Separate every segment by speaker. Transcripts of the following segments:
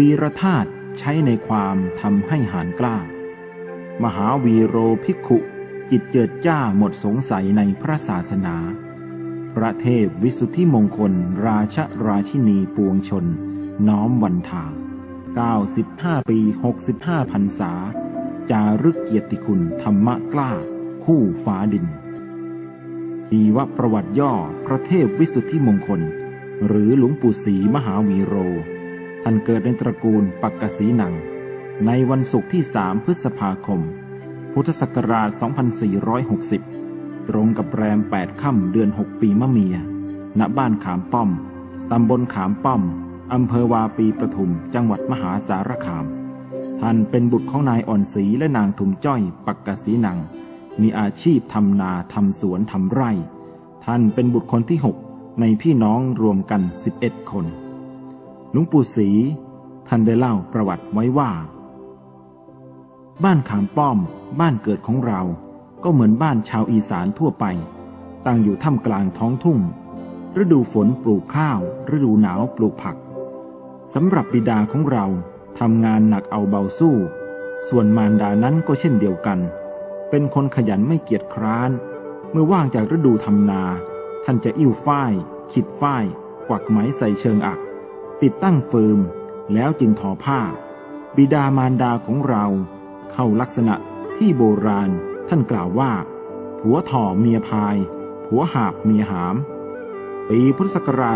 Speaker 1: วีรธาตุใช้ในความทำให้หาญกล้ามหาวีโรภิกขุจิตเจิดจ้าหมดสงสัยในพระศาสนาพระเทพวิสุทธิมงคลราชราชินีปวงชนน้อมวันทา95 ปี 65 พรรษาจารึกเกียรติคุณธรรมะกล้าคู่ฟ้าดินชีวประวัติย่อพระเทพวิสุทธิมงคลหรือหลวงปู่ศรีมหาวีโรท่านเกิดในตระกูลปักกสีนังในวันศุกร์ที่3 พฤษภาคมพุทธศักราช 2460 ตรงกับแรม 8 ค่ำเดือน 6 ปีมะเมียณบ้านขามป้อมตำบลขามป้อมอำเภอวาปีปทุมจังหวัดมหาสารคามท่านเป็นบุตรของนายอ่อนศรีและนางทุมจ้อยปักกสีนังมีอาชีพทำนาทำสวนทำไร่ท่านเป็นบุตรคนที่6ในพี่น้องรวมกัน11 คนหลวงปู่ศรีท่านได้เล่าประวัติไว้ว่าบ้านขามป้อมบ้านเกิดของเราก็เหมือนบ้านชาวอีสานทั่วไปตั้งอยู่ท่ามกลางท้องทุ่งฤดูฝนปลูกข้าวฤดูหนาวปลูกผักสำหรับบิดาของเราทำงานหนักเอาเบาสู้ส่วนมารดานั้นก็เช่นเดียวกันเป็นคนขยันไม่เกียจคร้านเมื่อว่างจากฤดูทำนาท่านจะอิ่วฝ้ายขิดฝ้ายกวักไหมใส่เชิงอักติดตั้งฟืมแล้วจึงทอผ้าบิดามารดาของเราเข้าลักษณะที่โบราณท่านกล่าวว่าผัวถ่อเมียพายผัวหาบเมียหามปีพุทธศักราช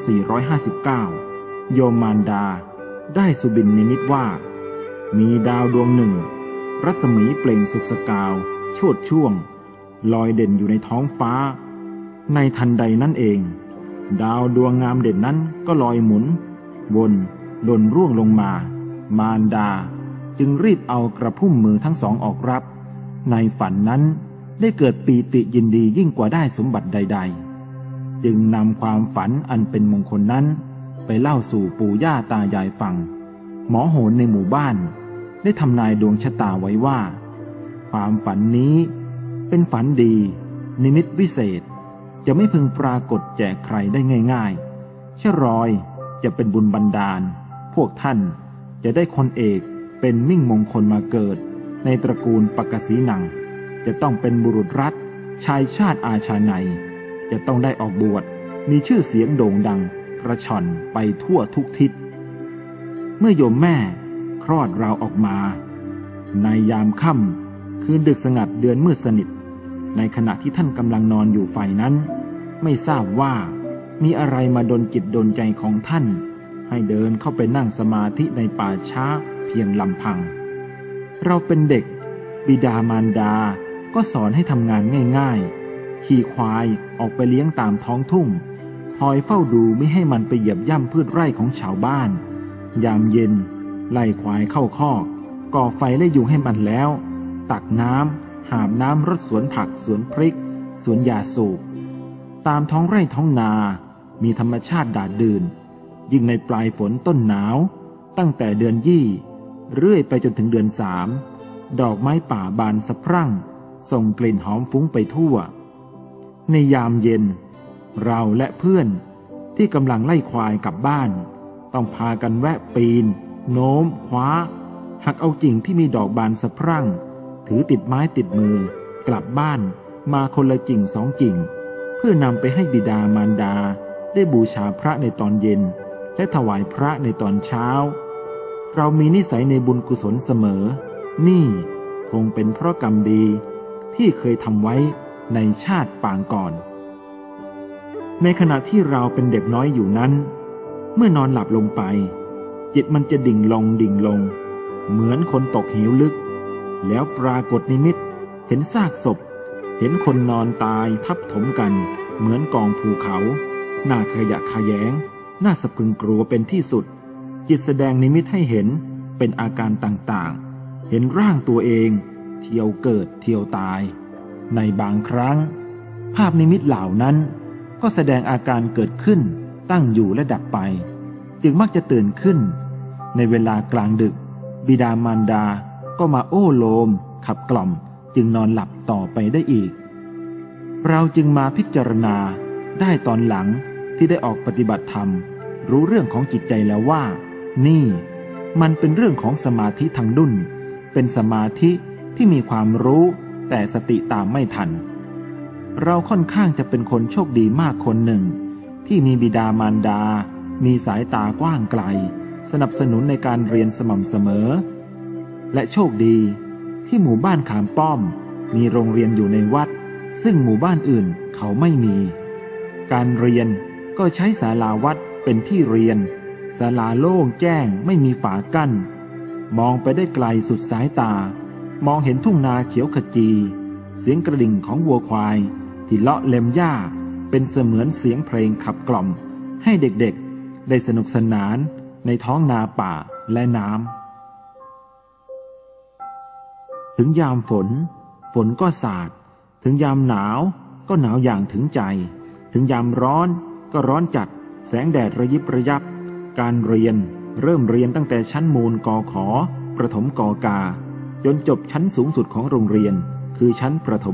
Speaker 1: 2459 โยมมารดาได้สุบินนิมิตว่ามีดาวดวงหนึ่งรัศมีเปล่งสุกสกาวโชติช่วงลอยเด่นอยู่ในท้องฟ้าในทันใดนั่นเองดาวดวงงามเด่นนั้นก็ลอยหมุนวนหล่นร่วงลงมามารดาจึงรีบเอากระพุ่มมือทั้งสองออกรับในฝันนั้นได้เกิดปีติยินดียิ่งกว่าได้สมบัติใดๆจึงนำความฝันอันเป็นมงคลนั้นไปเล่าสู่ปู่ย่าตายายฟังหมอโหรในหมู่บ้านได้ทำนายดวงชะตาไว้ว่าความฝันนี้เป็นฝันดีนิมิตวิเศษจะไม่พึงปรากฏแจกใครได้ง่ายๆชะรอยจะเป็นบุญบันดาลพวกท่านจะได้คนเอกเป็นมิ่งมงคลมาเกิดในตระกูลปักกสีนังจะต้องเป็นบุรุษรัฐชายชาติอาชาในจะต้องได้ออกบวชมีชื่อเสียงโด่งดังกระชอนไปทั่วทุกทิศเมื่อโยมแม่คลอดเราออกมาในยามค่ำคืนดึกสงัดเดือนมืดสนิทในขณะที่ท่านกำลังนอนอยู่ฝ่ายนั้นไม่ทราบว่ามีอะไรมาดลจิตดลใจของท่านให้เดินเข้าไปนั่งสมาธิในป่าช้าเพียงลำพังเราเป็นเด็กบิดามารดาก็สอนให้ทำงานง่ายๆขี่ควายออกไปเลี้ยงตามท้องทุ่งคอยเฝ้าดูไม่ให้มันไปเหยียบย่ำพืชไร่ของชาวบ้านยามเย็นไล่ควายเข้าคอกก่อไฟและยุงให้มันแล้วตักน้ำหาบน้ำรดสวนผักสวนพริกสวนยาสูบตามท้องไร่ท้องนามีธรรมชาติดาดดื่นยิ่งในปลายฝนต้นหนาวตั้งแต่เดือนยี่เรื่อยไปจนถึงเดือน3ดอกไม้ป่าบานสะพรั่งส่งกลิ่นหอมฟุ้งไปทั่วในยามเย็นเราและเพื่อนที่กำลังไล่ควายกลับบ้านต้องพากันแวะปีนโน้มคว้าหักเอากิ่งที่มีดอกบานสะพรั่งถือติดไม้ติดมือกลับบ้านมาคนละกิ่ง2 กิ่งเพื่อนำไปให้บิดามารดาได้บูชาพระในตอนเย็นและถวายพระในตอนเช้าเรามีนิสัยในบุญกุศลเสมอนี่คงเป็นเพราะกรรมดีที่เคยทำไว้ในชาติปางก่อนในขณะที่เราเป็นเด็กน้อยอยู่นั้นเมื่อนอนหลับลงไปจิตมันจะดิ่งลงเหมือนคนตกเหวลึกแล้วปรากฏนิมิตเห็นซากศพเห็นคนนอนตายทับถมกันเหมือนกองภูเขาน่าขยะแขยงน่าสะพรึงกลัวเป็นที่สุดจิตแสดงนิมิตให้เห็นเป็นอาการต่างๆเห็นร่างตัวเองเที่ยวเกิดเที่ยวตายในบางครั้งภาพนิมิตเหล่านั้นก็แสดงอาการเกิดขึ้นตั้งอยู่และดับไปจึงมักจะตื่นขึ้นในเวลากลางดึกบิดามารดาก็มาโอ้โลมขับกล่อมจึงนอนหลับต่อไปได้อีกเราจึงมาพิจารณาได้ตอนหลังที่ได้ออกปฏิบัติธรรมรู้เรื่องของจิตใจแล้วว่านี่มันเป็นเรื่องของสมาธิทางดุลเป็นสมาธิที่มีความรู้แต่สติตามไม่ทันเราค่อนข้างจะเป็นคนโชคดีมากคนหนึ่งที่มีบิดามารดามีสายตากว้างไกลสนับสนุนในการเรียนสม่ำเสมอและโชคดีที่หมู่บ้านขามป้อมมีโรงเรียนอยู่ในวัดซึ่งหมู่บ้านอื่นเขาไม่มีการเรียนก็ใช้ศาลาวัดเป็นที่เรียนศาลาโล่งแจ้งไม่มีฝากั้นมองไปได้ไกลสุดสายตามองเห็นทุ่งนาเขียวขจีเสียงกระดิ่งของวัวควายที่เลาะเล็มหญ้าเป็นเสมือนเสียงเพลงขับกล่อมให้เด็กๆได้สนุกสนานในท้องนาป่าและน้ำถึงยามฝนฝนก็สาดถึงยามหนาวก็หนาวอย่างถึงใจถึงยามร้อนก็ร้อนจัดแสงแดดระยิบระยับการเรียนเริ่มเรียนตั้งแต่ชั้นมูลกขประถมกกาจนจบชั้นสูงสุดของโรงเรียนคือชั้นประถม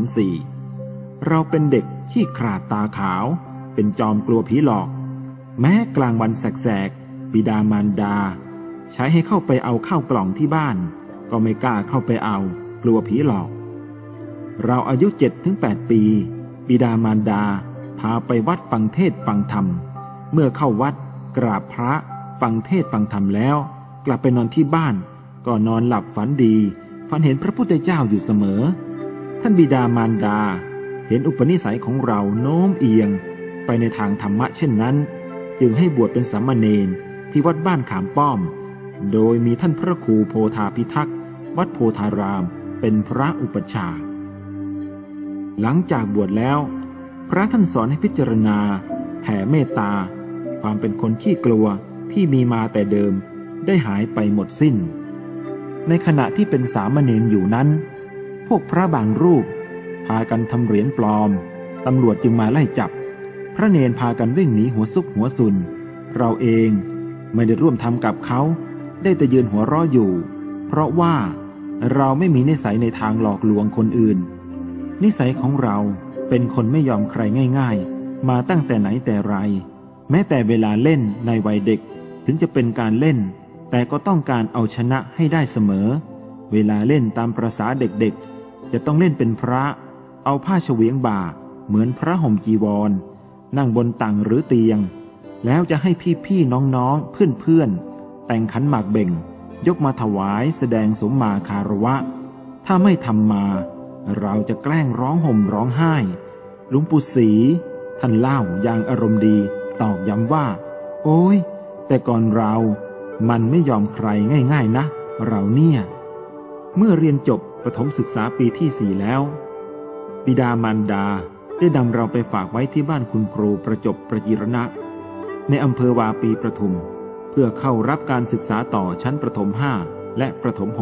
Speaker 1: 4เราเป็นเด็กขี้ขลาดตาขาวเป็นจอมกลัวผีหลอกแม้กลางวันแสกๆบิดามารดาใช้ให้เข้าไปเอาข้าวกล่องที่บ้านก็ไม่กล้าเข้าไปเอากลัวผีหลอกเราอายุ 7-8 ปีบิดามารดาพาไปวัดฟังเทศน์ฟังธรรมเมื่อเข้าวัดกราบพระฟังเทศน์ฟังธรรมแล้วกลับไปนอนที่บ้านก็นอนหลับฝันดีฝันเห็นพระพุทธเจ้าอยู่เสมอท่านบิดามารดาเห็นอุปนิสัยของเราโน้มเอียงไปในทางธรรมะเช่นนั้นจึงให้บวชเป็นสามเณรที่วัดบ้านขามป้อมโดยมีท่านพระครูโพธาพิทักษ์วัดโพธารามเป็นพระอุปัชฌาย์หลังจากบวชแล้วพระท่านสอนให้พิจารณาแผ่เมตตาความเป็นคนขี้กลัวที่มีมาแต่เดิมได้หายไปหมดสิ้นในขณะที่เป็นสามเณรอยู่นั้นพวกพระบางรูปพากันทำเหรียญปลอมตำรวจจึงมาไล่จับพระเนรพากันวิ่งหนีหัวซุกหัวซุนเราเองไม่ได้ร่วมทำกับเขาได้แต่ยืนหัวเราะอยู่เพราะว่าเราไม่มีนิสัยในทางหลอกลวงคนอื่นนิสัยของเราเป็นคนไม่ยอมใครง่ายๆมาตั้งแต่ไหนแต่ไรแม้แต่เวลาเล่นในวัยเด็กถึงจะเป็นการเล่นแต่ก็ต้องการเอาชนะให้ได้เสมอเวลาเล่นตามประสาเด็กๆจะต้องเล่นเป็นพระเอาผ้าเฉวียงบ่าเหมือนพระห่มจีวรนั่งบนตังหรือเตียงแล้วจะให้พี่ๆน้องๆเพื่อนๆแต่งขันหมากเบ่งยกมาถวายแสดงสมมาคารวะถ้าไม่ทำมาเราจะแกล้งร้องห่มร้องไห้หลวงปู่ศรีท่านเล่าอย่างอารมณ์ดีตอกย้ำว่าโอ้ยแต่ก่อนเรามันไม่ยอมใครง่ายๆนะเราเนี่ยเมื่อเรียนจบประถมศึกษาปีที่4แล้วบิดามารดาได้นำเราไปฝากไว้ที่บ้านคุณครูประจบประจิรณะในอำเภอวาปีประทุมเพื่อเข้ารับการศึกษาต่อชั้นประถม5และประถม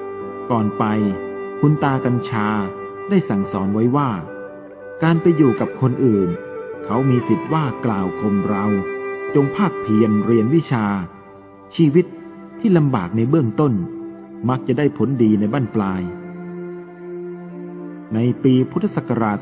Speaker 1: 6ก่อนไปคุณตากัญชาได้สั่งสอนไว้ว่าการไปอยู่กับคนอื่นเขามีสิทธิ์ว่ากล่าวข่มเราจงภาคเพียรเรียนวิชาชีวิตที่ลำบากในเบื้องต้นมักจะได้ผลดีในบั้นปลายในปีพุทธศักราช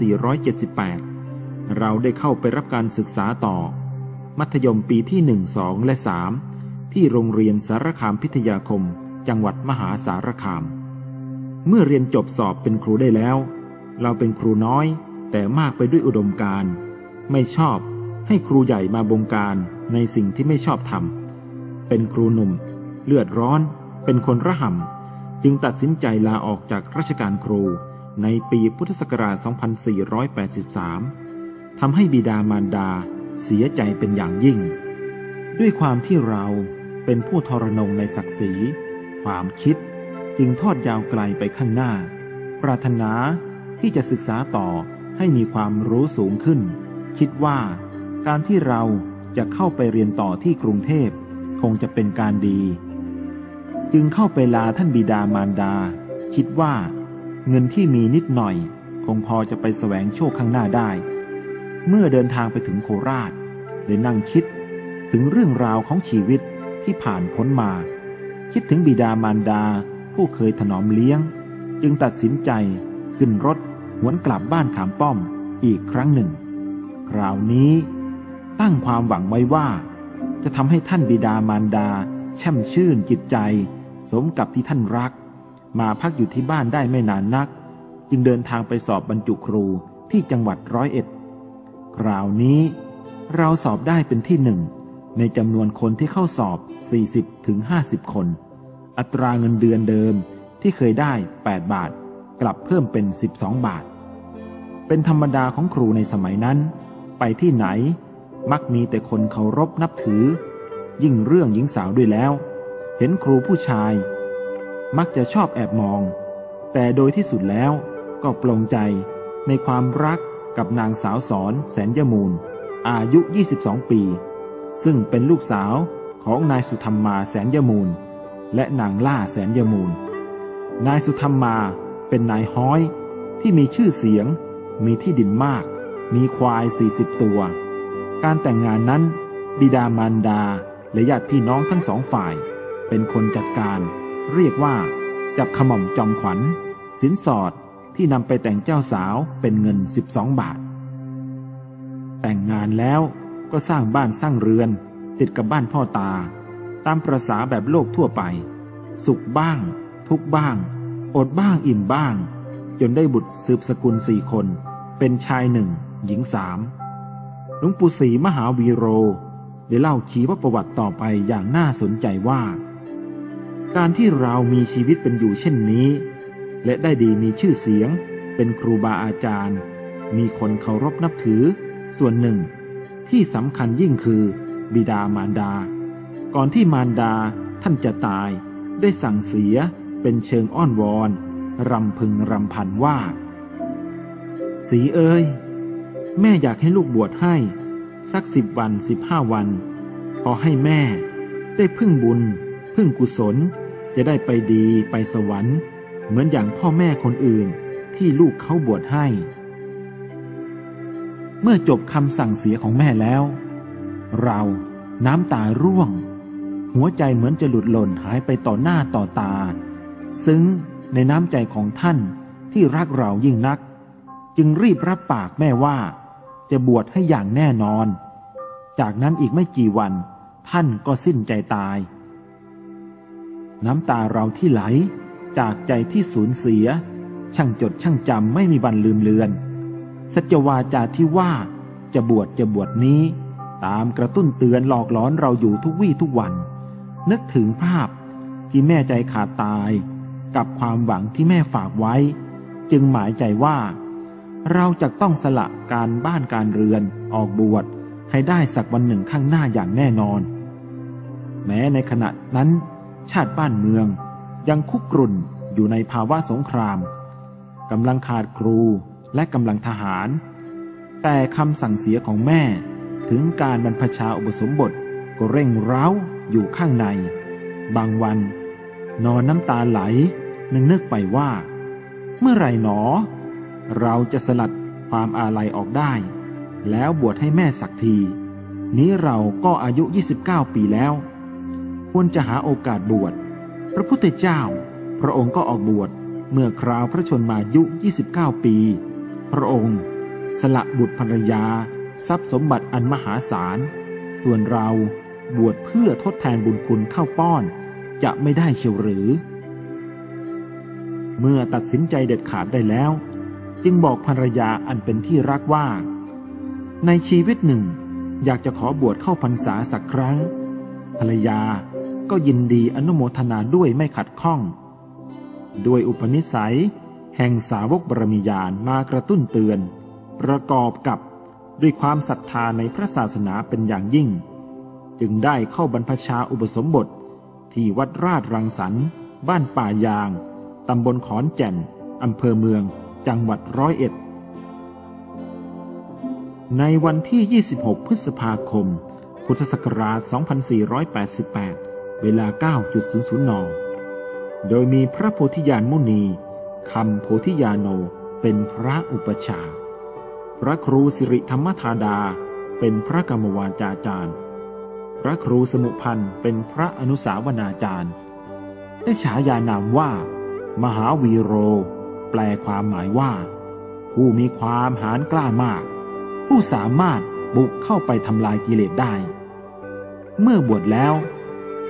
Speaker 1: 2478 เราได้เข้าไปรับการศึกษาต่อมัธยมปีที่ 1, 2 และ 3 ที่โรงเรียนสารคามพิทยาคมจังหวัดมหาสารคามเมื่อเรียนจบสอบเป็นครูได้แล้วเราเป็นครูน้อยแต่มากไปด้วยอุดมการณ์ไม่ชอบให้ครูใหญ่มาบงการในสิ่งที่ไม่ชอบทำเป็นครูหนุ่มเลือดร้อนเป็นคนระห่ำจึงตัดสินใจลาออกจากราชการครูในปีพุทธศักราช 2483 ทำให้บิดามารดาเสียใจเป็นอย่างยิ่งด้วยความที่เราเป็นผู้ทรนงในศักดิ์ศรีความคิดจึงทอดยาวไกลไปข้างหน้าปรารถนาที่จะศึกษาต่อให้มีความรู้สูงขึ้นคิดว่าการที่เราจะเข้าไปเรียนต่อที่กรุงเทพคงจะเป็นการดีจึงเข้าไปลาท่านบิดามารดาคิดว่าเงินที่มีนิดหน่อยคงพอจะไปแสวงโชคข้างหน้าได้เมื่อเดินทางไปถึงโคราชได้นั่งคิดถึงเรื่องราวของชีวิตที่ผ่านพ้นมาคิดถึงบิดามารดาผู้เคยถนอมเลี้ยงจึงตัดสินใจขึ้นรถหวนกลับบ้านขามป้อมอีกครั้งหนึ่งคราวนี้ตั้งความหวังไว้ว่าจะทำให้ท่านบิดามารดาแช่มชื่นจิตใจสมกับที่ท่านรักมาพักอยู่ที่บ้านได้ไม่นานนักจึงเดินทางไปสอบบรรจุครูที่จังหวัด101 คราวนี้เราสอบได้เป็นที่หนึ่งในจำนวนคนที่เข้าสอบ 40-50 คนอัตราเงินเดือนเดิมที่เคยได้8 บาทกลับเพิ่มเป็น12 บาทเป็นธรรมดาของครูในสมัยนั้นไปที่ไหนมักมีแต่คนเคารพนับถือยิ่งเรื่องหญิงสาวด้วยแล้วเห็นครูผู้ชายมักจะชอบแอบมองแต่โดยที่สุดแล้วก็ปลงใจในความรักกับนางสาวสอนแสนยมูลอายุ22 ปีซึ่งเป็นลูกสาวของนายสุธรรมาแสนยมูลและนางล่าแสนยมูลนายสุธรรมาเป็นนายฮ้อยที่มีชื่อเสียงมีที่ดินมากมีควาย40 ตัวการแต่งงานนั้นบิดามารดาและญาติพี่น้องทั้งสองฝ่ายเป็นคนจัดการเรียกว่าจับขม่อมจอมขวัญสินสอดที่นำไปแต่งเจ้าสาวเป็นเงิน12 บาทแต่งงานแล้วก็สร้างบ้านสร้างเรือนติดกับบ้านพ่อตาตามประสาแบบโลกทั่วไปสุขบ้างทุกข์บ้างอดบ้างอิ่มบ้างจนได้บุตรสืบสกุล4 คนเป็นชาย1หญิง3หลวงปู่ศรีมหาวีโรได้เล่าชีวประวัติต่อไปอย่างน่าสนใจว่าการที่เรามีชีวิตเป็นอยู่เช่นนี้และได้ดีมีชื่อเสียงเป็นครูบาอาจารย์มีคนเคารพนับถือส่วนหนึ่งที่สำคัญยิ่งคือบิดามารดาก่อนที่มารดาท่านจะตายได้สั่งเสียเป็นเชิงอ้อนวอนรำพึงรำพันว่าศรีเอ้ยแม่อยากให้ลูกบวชให้สัก10 วัน15 วันพอให้แม่ได้พึ่งบุญพึ่งกุศลจะได้ไปดีไปสวรรค์เหมือนอย่างพ่อแม่คนอื่นที่ลูกเขาบวชให้เมื่อจบคำสั่งเสียของแม่แล้วเราน้ำตาร่วงหัวใจเหมือนจะหลุดหล่นหายไปต่อหน้าต่อตาซึ้งในน้ำใจของท่านที่รักเรายิ่งนักจึงรีบรับปากแม่ว่าจะบวชให้อย่างแน่นอนจากนั้นอีกไม่กี่วันท่านก็สิ้นใจตายน้ำตาเราที่ไหลจากใจที่สูญเสียช่างจดช่างจำไม่มีวันลืมเลือนสัจวาจาที่ว่าจะบวชนี้ตามกระตุ้นเตือนหลอกหลอนเราอยู่ทุกวี่ทุกวันนึกถึงภาพที่แม่ใจขาดตายกับความหวังที่แม่ฝากไว้จึงหมายใจว่าเราจะต้องสละการบ้านการเรือนออกบวชให้ได้สักวันหนึ่งข้างหน้าอย่างแน่นอนแม้ในขณะนั้นชาติบ้านเมืองยังคุกรุ่นอยู่ในภาวะสงครามกำลังขาดครูและกำลังทหารแต่คำสั่งเสียของแม่ถึงการบรรพชาอุปสมบทก็เร่งเร้าอยู่ข้างในบางวันนอนน้ำตาไหลนึกไปว่าเมื่อไรหนอเราจะสลัดความอาลัยออกได้แล้วบวชให้แม่สักทีนี้เราก็อายุ29 ปีแล้วควรจะหาโอกาสบวชพระพุทธเจ้าพระองค์ก็ออกบวชเมื่อคราวพระชนมายุ29 ปีพระองค์สละบุตรภรรยาทรัพย์สมบัติอันมหาศาลส่วนเราบวชเพื่อทดแทนบุญคุณเข้าป้อนจะไม่ได้เชียวหรือเมื่อตัดสินใจเด็ดขาดได้แล้วจึงบอกภรรยาอันเป็นที่รักว่าในชีวิตหนึ่งอยากจะขอบวชเข้าพรรษาสักครั้งภรรยาก็ยินดีอนุโมทนาด้วยไม่ขัดข้องด้วยอุปนิสัยแห่งสาวกบารมีญาณมากระตุ้นเตือนประกอบกับด้วยความศรัทธาในพระศาสนาเป็นอย่างยิ่งจึงได้เข้าบรรพชาอุปสมบทที่วัดราชรังสรรค์บ้านป่ายางตำบลขอนแก่นอำเภอเมืองจังหวัด101ในวันที่26 พฤษภาคมพุทธศักราช 2488 เวลา 9:00 น.โดยมีพระโพธิญาณมุนีคำโพธิญาโนเป็นพระอุปชาพระครูสิริธรรมธาดาเป็นพระกรรมวาจาจารย์พระครูสมุพันธ์เป็นพระอนุสาวนาจารย์ได้ฉายานามว่ามหาวีโรแปลความหมายว่าผู้มีความหาญกล้ามากผู้สามารถบุกเข้าไปทำลายกิเลสได้เมื่อบวชแล้ว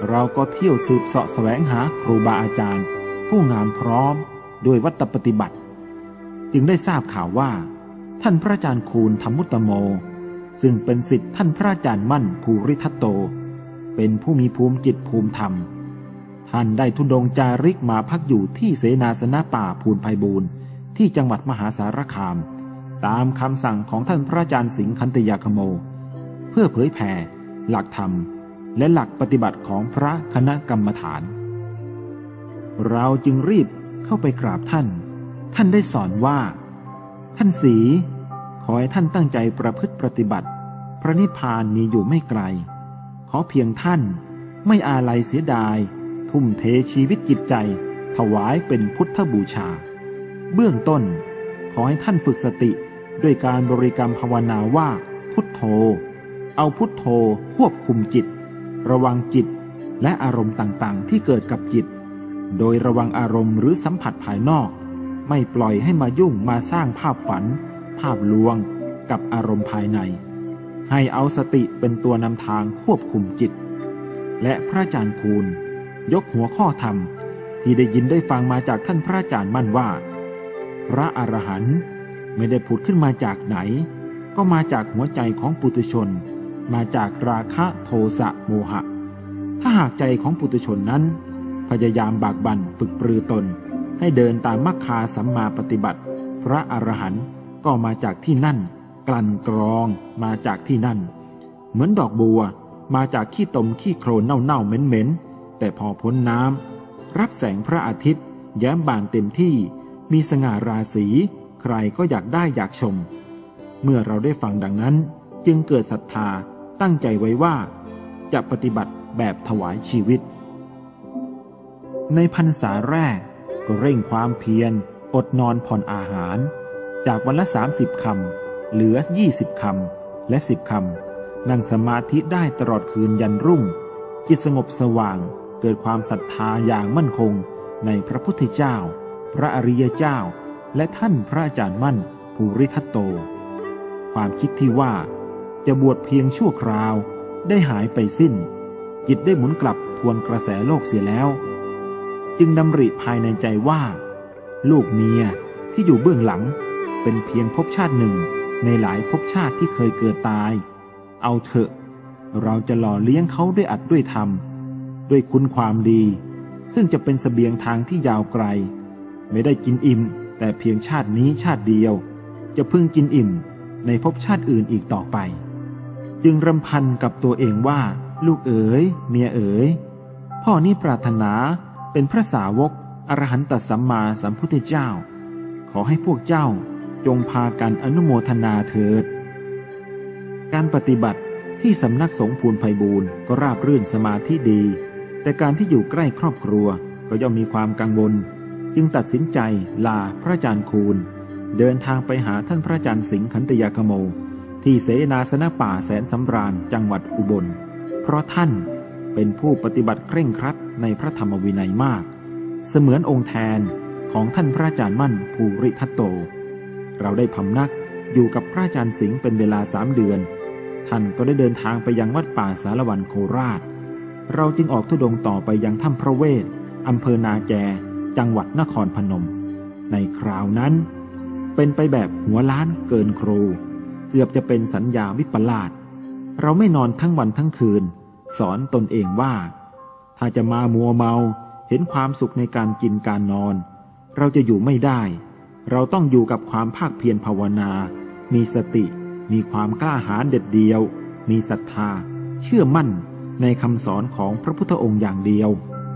Speaker 1: เราก็เที่ยวสืบเสาะแสวงหาครูบาอาจารย์ผู้งามพร้อมด้วยวัตปฏิบัติจึงได้ทราบข่าวว่าท่านพระอาจารย์คูณธรรมุตตโมซึ่งเป็นศิษย์ท่านพระอาจารย์มั่นภูริทัตโตเป็นผู้มีภูมิจิตภูมิธรรมท่านได้ธุดงค์จาริกมาพักอยู่ที่เสนาสนะป่าภูนไพบูลย์ที่จังหวัดมหาสารคามตามคำสั่งของท่านพระอาจารย์สิงห์คันตยาคโมเพื่อเผยแผ่หลักธรรมและหลักปฏิบัติของพระคณะกรรมฐานเราจึงรีบเข้าไปกราบท่านได้สอนว่าท่านศรีขอให้ท่านตั้งใจประพฤติปฏิบัติพระนิพพานมีอยู่ไม่ไกลขอเพียงท่านไม่อาลัยเสียดายทุ่มเทชีวิตจิตใจถวายเป็นพุทธบูชาเบื้องต้นขอให้ท่านฝึกสติด้วยการบริกรรมภาวนาว่าพุทโธเอาพุทโธควบคุมจิตระวังจิตและอารมณ์ต่างๆที่เกิดกับจิตโดยระวังอารมณ์หรือสัมผัสภายนอกไม่ปล่อยให้มายุ่งมาสร้างภาพฝันภาพลวงกับอารมณ์ภายในให้เอาสติเป็นตัวนำทางควบคุมจิตและพระอาจารย์คูณยกหัวข้อธรรมที่ได้ยินได้ฟังมาจากท่านพระอาจารย์มั่นว่าพระอรหันต์ไม่ได้ผุดขึ้นมาจากไหนก็มาจากหัวใจของปุถุชนมาจากราคะโทสะโมหะถ้าหากใจของปุถุชนนั้นพยายามบากบั่นฝึกปรือตนให้เดินตามมรรคาสัมมาปฏิบัติพระอรหันต์ก็มาจากที่นั่นกลั่นกรองมาจากที่นั่นเหมือนดอกบัวมาจากขี้ตมขี้โคลนเน่าๆเหม็นๆแต่พอพ้นน้ำรับแสงพระอาทิตย์แย้มบานเต็มที่มีสง่าราศีใครก็อยากได้อยากชมเมื่อเราได้ฟังดังนั้นจึงเกิดศรัทธาตั้งใจไว้ว่าจะปฏิบัติแบบถวายชีวิตในพรรษาแรกก็เร่งความเพียรอดนอนผ่อนอาหารจากวันละ30 คำเหลือ20 คำและ10 คำนั่งสมาธิได้ตลอดคืนยันรุ่งจิตสงบสว่างเกิดความศรัทธาอย่างมั่นคงในพระพุทธเจ้าพระอริยเจ้าและท่านพระอาจารย์มั่นภูริทัตโตความคิดที่ว่าจะบวชเพียงชั่วคราวได้หายไปสิ้นจิตได้หมุนกลับทวนกระแสโลกเสียแล้วจึงดำริภายในใจว่าลูกเมียที่อยู่เบื้องหลังเป็นเพียงภพชาติหนึ่งในหลายภพชาติที่เคยเกิดตายเอาเถอะเราจะหล่อเลี้ยงเขาด้วยอัดด้วยธรรมด้วยคุณความดีซึ่งจะเป็นเสบียงทางที่ยาวไกลไม่ได้กินอิ่มแต่เพียงชาตินี้ชาติเดียวจะพึงกินอิ่มในภพชาติอื่นอีกต่อไปจึงรำพันกับตัวเองว่าลูกเอ๋ยเมียเอ๋ยพ่อนี้ปรารถนาเป็นพระสาวกอรหันตสัมมาสัมพุทธเจ้าขอให้พวกเจ้าจงพากันอนุโมทนาเถิดการปฏิบัติที่สำนักสงฆ์ภูนไพบูลย์ก็ราบรื่นสมาธิดีแต่การที่อยู่ใกล้ครอบครัวก็ย่อมมีความกังวลจึงตัดสินใจลาพระอาจารย์คูณเดินทางไปหาท่านพระอาจารย์สิงห์คันตยาคโมที่เสนาสนะป่าแสนสำราญจังหวัดอุบลเพราะท่านเป็นผู้ปฏิบัติเคร่งครัดในพระธรรมวินัยมากเสมือนองค์แทนของท่านพระอาจารย์มั่นภูริทัตโตเราได้พำนักอยู่กับพระอาจารย์สิงห์เป็นเวลา3 เดือนท่านก็ได้เดินทางไปยังวัดป่าสารวันโคราชเราจึงออกธุดงค์ต่อไปยังถ้ำพระเวทอำเภอนาแจจังหวัดนครพนมในคราวนั้นเป็นไปแบบหัวล้านเกินครูเกือบจะเป็นสัญญาวิปลาสเราไม่นอนทั้งวันทั้งคืนสอนตนเองว่าถ้าจะมามัวเมาเห็นความสุขในการกินการนอนเราจะอยู่ไม่ได้เราต้องอยู่กับความภาคเพียรภาวนามีสติมีความกล้าหาญเด็ดเดียวมีศรัทธาเชื่อมั่นในคำสอนของพระพุทธองค์อย่างเดียว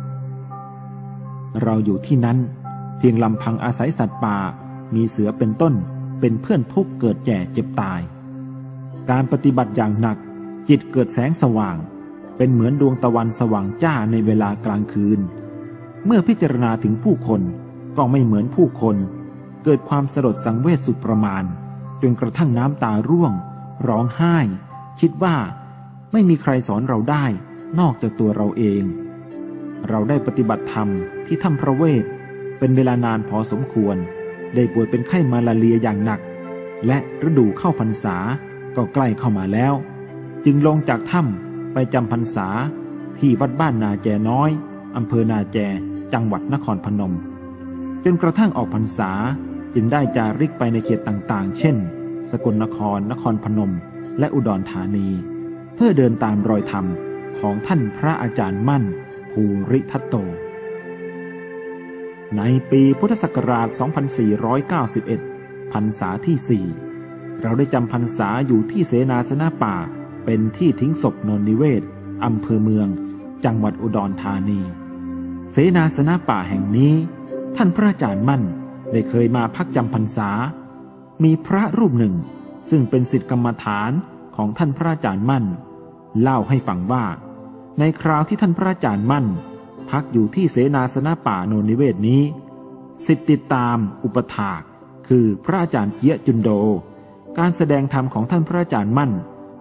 Speaker 1: เราอยู่ที่นั้นเพียงลำพังอาศัยสัตว์ป่ามีเสือเป็นต้นเป็นเพื่อนทุกข์เกิดแก่เจ็บตายการปฏิบัติอย่างหนักจิตเกิดแสงสว่างเป็นเหมือนดวงตะวันสว่างจ้าในเวลากลางคืนเมื่อพิจารณาถึงผู้คนก็ไม่เหมือนผู้คนเกิดความสลดสังเวชสุดประมาณจนกระทั่งน้ำตาร่วงร้องไห้คิดว่าไม่มีใครสอนเราได้นอกจากตัวเราเองเราได้ปฏิบัติธรรมที่ถ้ำพระเวทเป็นเวลานานพอสมควรได้ป่วยเป็นไข้มาลาเรียอย่างหนักและฤดูเข้าพรรษาก็ใกล้เข้ามาแล้วจึงลงจากถ้ำไปจำพรรษาที่วัดบ้านนาแจน้อยอำเภอนาแจจังหวัดนครพนมจนกระทั่งออกพรรษาจึงได้จาริกไปในเขตต่างๆเช่นสกลนครนครพนมและอุดรธานีเพื่อเดินตามรอยธรรมของท่านพระอาจารย์มั่นภูริทัตโตในปีพุทธศักราช 2491 พรรษาที่ 4 เราได้จำพรรษาอยู่ที่เสนาสนะป่าเป็นที่ทิ้งศพนนนิเวศอำเภอเมืองจังหวัดอุดรธานีเสนาสนะป่าแห่งนี้ท่านพระอาจารย์มั่นได้เคยมาพักจำพรรษามีพระรูปหนึ่งซึ่งเป็นศิษย์กรรมฐานของท่านพระอาจารย์มั่นเล่าให้ฟังว่าในคราวที่ท่านพระอาจารย์มั่นพักอยู่ที่เสนาสนะป่าโนนนิเวศนี้ศิษย์ติดตามอุปถากคือพระอาจารย์เจี๊ยจุนโดการแสดงธรรมของท่านพระอาจารย์มั่น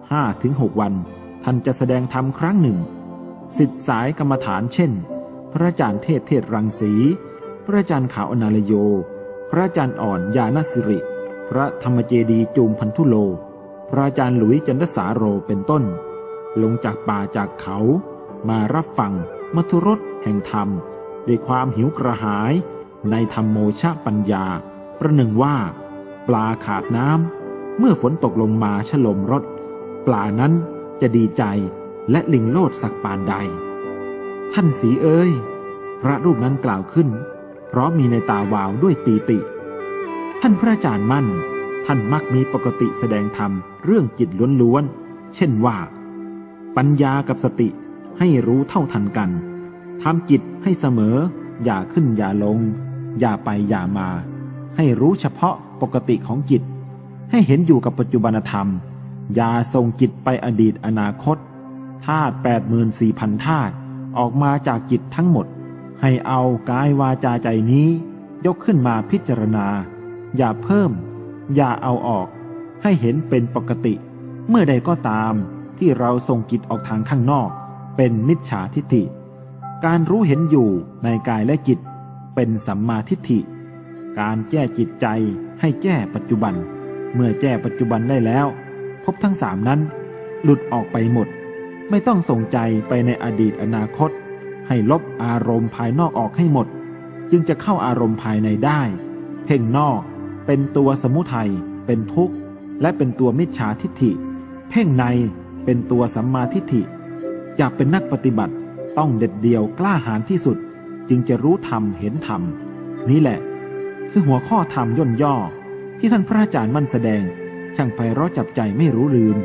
Speaker 1: 5-6 วันท่านจะแสดงธรรมครั้งหนึ่งศิษย์สายกรรมฐานเช่นพระอาจารย์เทศรังสีพระอาจารย์ขาวอนาลโยพระอาจารย์อ่อนญาณสิริพระธรรมเจดีจูมพันธุโลพระอาจารย์หลุยจันทสาโรเป็นต้นลงจากป่าจากเขามารับฟังมัทุรสแห่งธรรมด้วยความหิวกระหายในธรรมโมชปัญญาประหนึ่งว่าปลาขาดน้ำเมื่อฝนตกลงมาฉลมรสปลานั้นจะดีใจและลิงโลดสักปานใดท่านศรีเอ้ยพระรูปนั้นกล่าวขึ้นเพราะมีในตาวาวด้วยปีติท่านพระอาจารย์มั่นท่านมักมีปกติแสดงธรรมเรื่องจิตล้วนๆเช่นว่าปัญญากับสติให้รู้เท่าทันกันทำจิตให้เสมออย่าขึ้นอย่าลงอย่าไปอย่ามาให้รู้เฉพาะปกติของจิตให้เห็นอยู่กับปัจจุบันธรรมอย่าส่งจิตไปอดีตอนาคตธาตุ 84,000 ธาตุออกมาจากจิตทั้งหมดให้เอากายวาจาใจนี้ยกขึ้นมาพิจารณาอย่าเพิ่มอย่าเอาออกให้เห็นเป็นปกติเมื่อใดก็ตามที่เราส่งจิตออกทางข้างนอกเป็นมิจฉาทิฏฐิการรู้เห็นอยู่ในกายและจิตเป็นสัมมาทิฏฐิการแก้จิตใจให้แก้ปัจจุบันเมื่อแก้ปัจจุบันได้แล้วภพทั้ง 3นั้นหลุดออกไปหมดไม่ต้องส่งใจไปในอดีตอนาคตให้ลบอารมณ์ภายนอกออกให้หมดจึงจะเข้าอารมณ์ภายในได้เพ่งนอกเป็นตัวสมุทัยเป็นทุกข์และเป็นตัวมิจฉาทิฏฐิเพ่งในเป็นตัวสัมมาทิฏฐิอยากเป็นนักปฏิบัติต้องเด็ดเดี่ยวกล้าหาญที่สุดจึงจะรู้ธรรมเห็นธรรมนี่แหละคือหัวข้อธรรมย่นย่อที่ท่านพระอาจารย์มั่นแสดงช่างไพเราะจับใจไม่รู้ลืม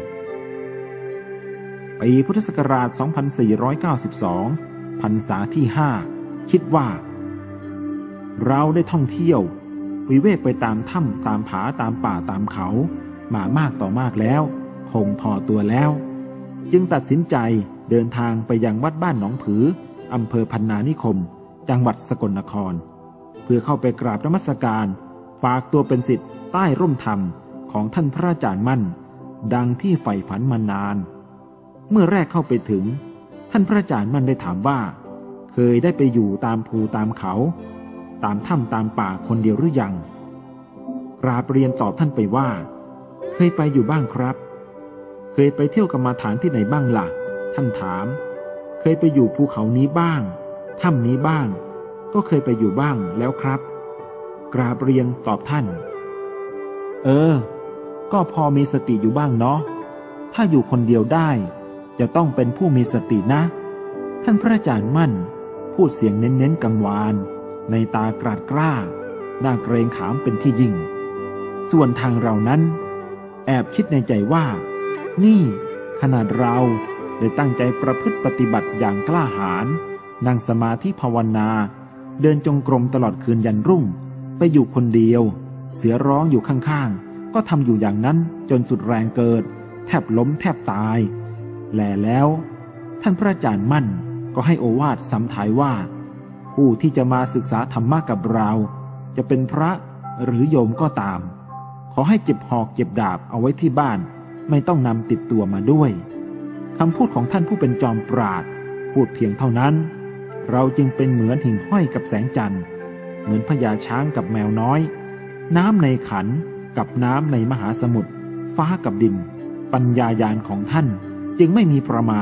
Speaker 1: ปีพุทธศักราช 2492 พรรษาที่ 5 คิดว่าเราได้ท่องเที่ยววิเวกไปตามถ้ำตามผาตามป่าตามเขามามากต่อมากแล้วคงพอตัวแล้วจึงตัดสินใจเดินทางไปยังวัดบ้านหนองผืออำเภอพันนานิคมจังหวัดสกลนครเพื่อเข้าไปกราบนมัสการฝากตัวเป็นศิษย์ใต้ร่มธรรมของท่านพระอาจารย์มั่นดังที่ใฝ่ฝันมานานเมื่อแรกเข้าไปถึงท่านพระอาจารย์มั่นได้ถามว่าเคยได้ไปอยู่ตามภูตามเขาตามถ้ำตามป่าคนเดียวหรือยังกราบเรียนตอบท่านไปว่าเคยไปอยู่บ้างครับเคยไปเที่ยวกรรมฐานที่ไหนบ้างล่ะท่านถามเคยไปอยู่ภูเขานี้บ้างถ้ำนี้บ้างก็เคยไปอยู่บ้างแล้วครับกราบเรียนตอบท่านก็พอมีสติอยู่บ้างเนาะถ้าอยู่คนเดียวได้จะต้องเป็นผู้มีสตินะท่านพระอาจารย์มั่นพูดเสียงเน้นๆกังวานในตากราดกล้าน่าเกรงขามเป็นที่ยิ่งส่วนทางเรานั้นแอบคิดในใจว่านี่ขนาดเราได้ตั้งใจประพฤติปฏิบัติอย่างกล้าหาญนั่งสมาธิภาวนาเดินจงกรมตลอดคืนยันรุ่งไปอยู่คนเดียวเสือร้องอยู่ข้างๆก็ทำอยู่อย่างนั้นจนสุดแรงเกิดแทบล้มแทบตายแล้วท่านพระอาจารย์มั่นก็ให้โอวาทซ้ำท้ายว่าผู้ที่จะมาศึกษาธรรมะกับเราจะเป็นพระหรือโยมก็ตามขอให้เก็บหอกเก็บดาบเอาไว้ที่บ้านไม่ต้องนำติดตัวมาด้วยคำพูดของท่านผู้เป็นจอมปราชญ์พูดเพียงเท่านั้นเราจึงเป็นเหมือนหิ่งห้อยกับแสงจันทร์เหมือนพญาช้างกับแมวน้อยน้ำในขันกับน้ำในมหาสมุทรฟ้ากับดินปัญญาญาณของท่านจึงไม่มีประมาณ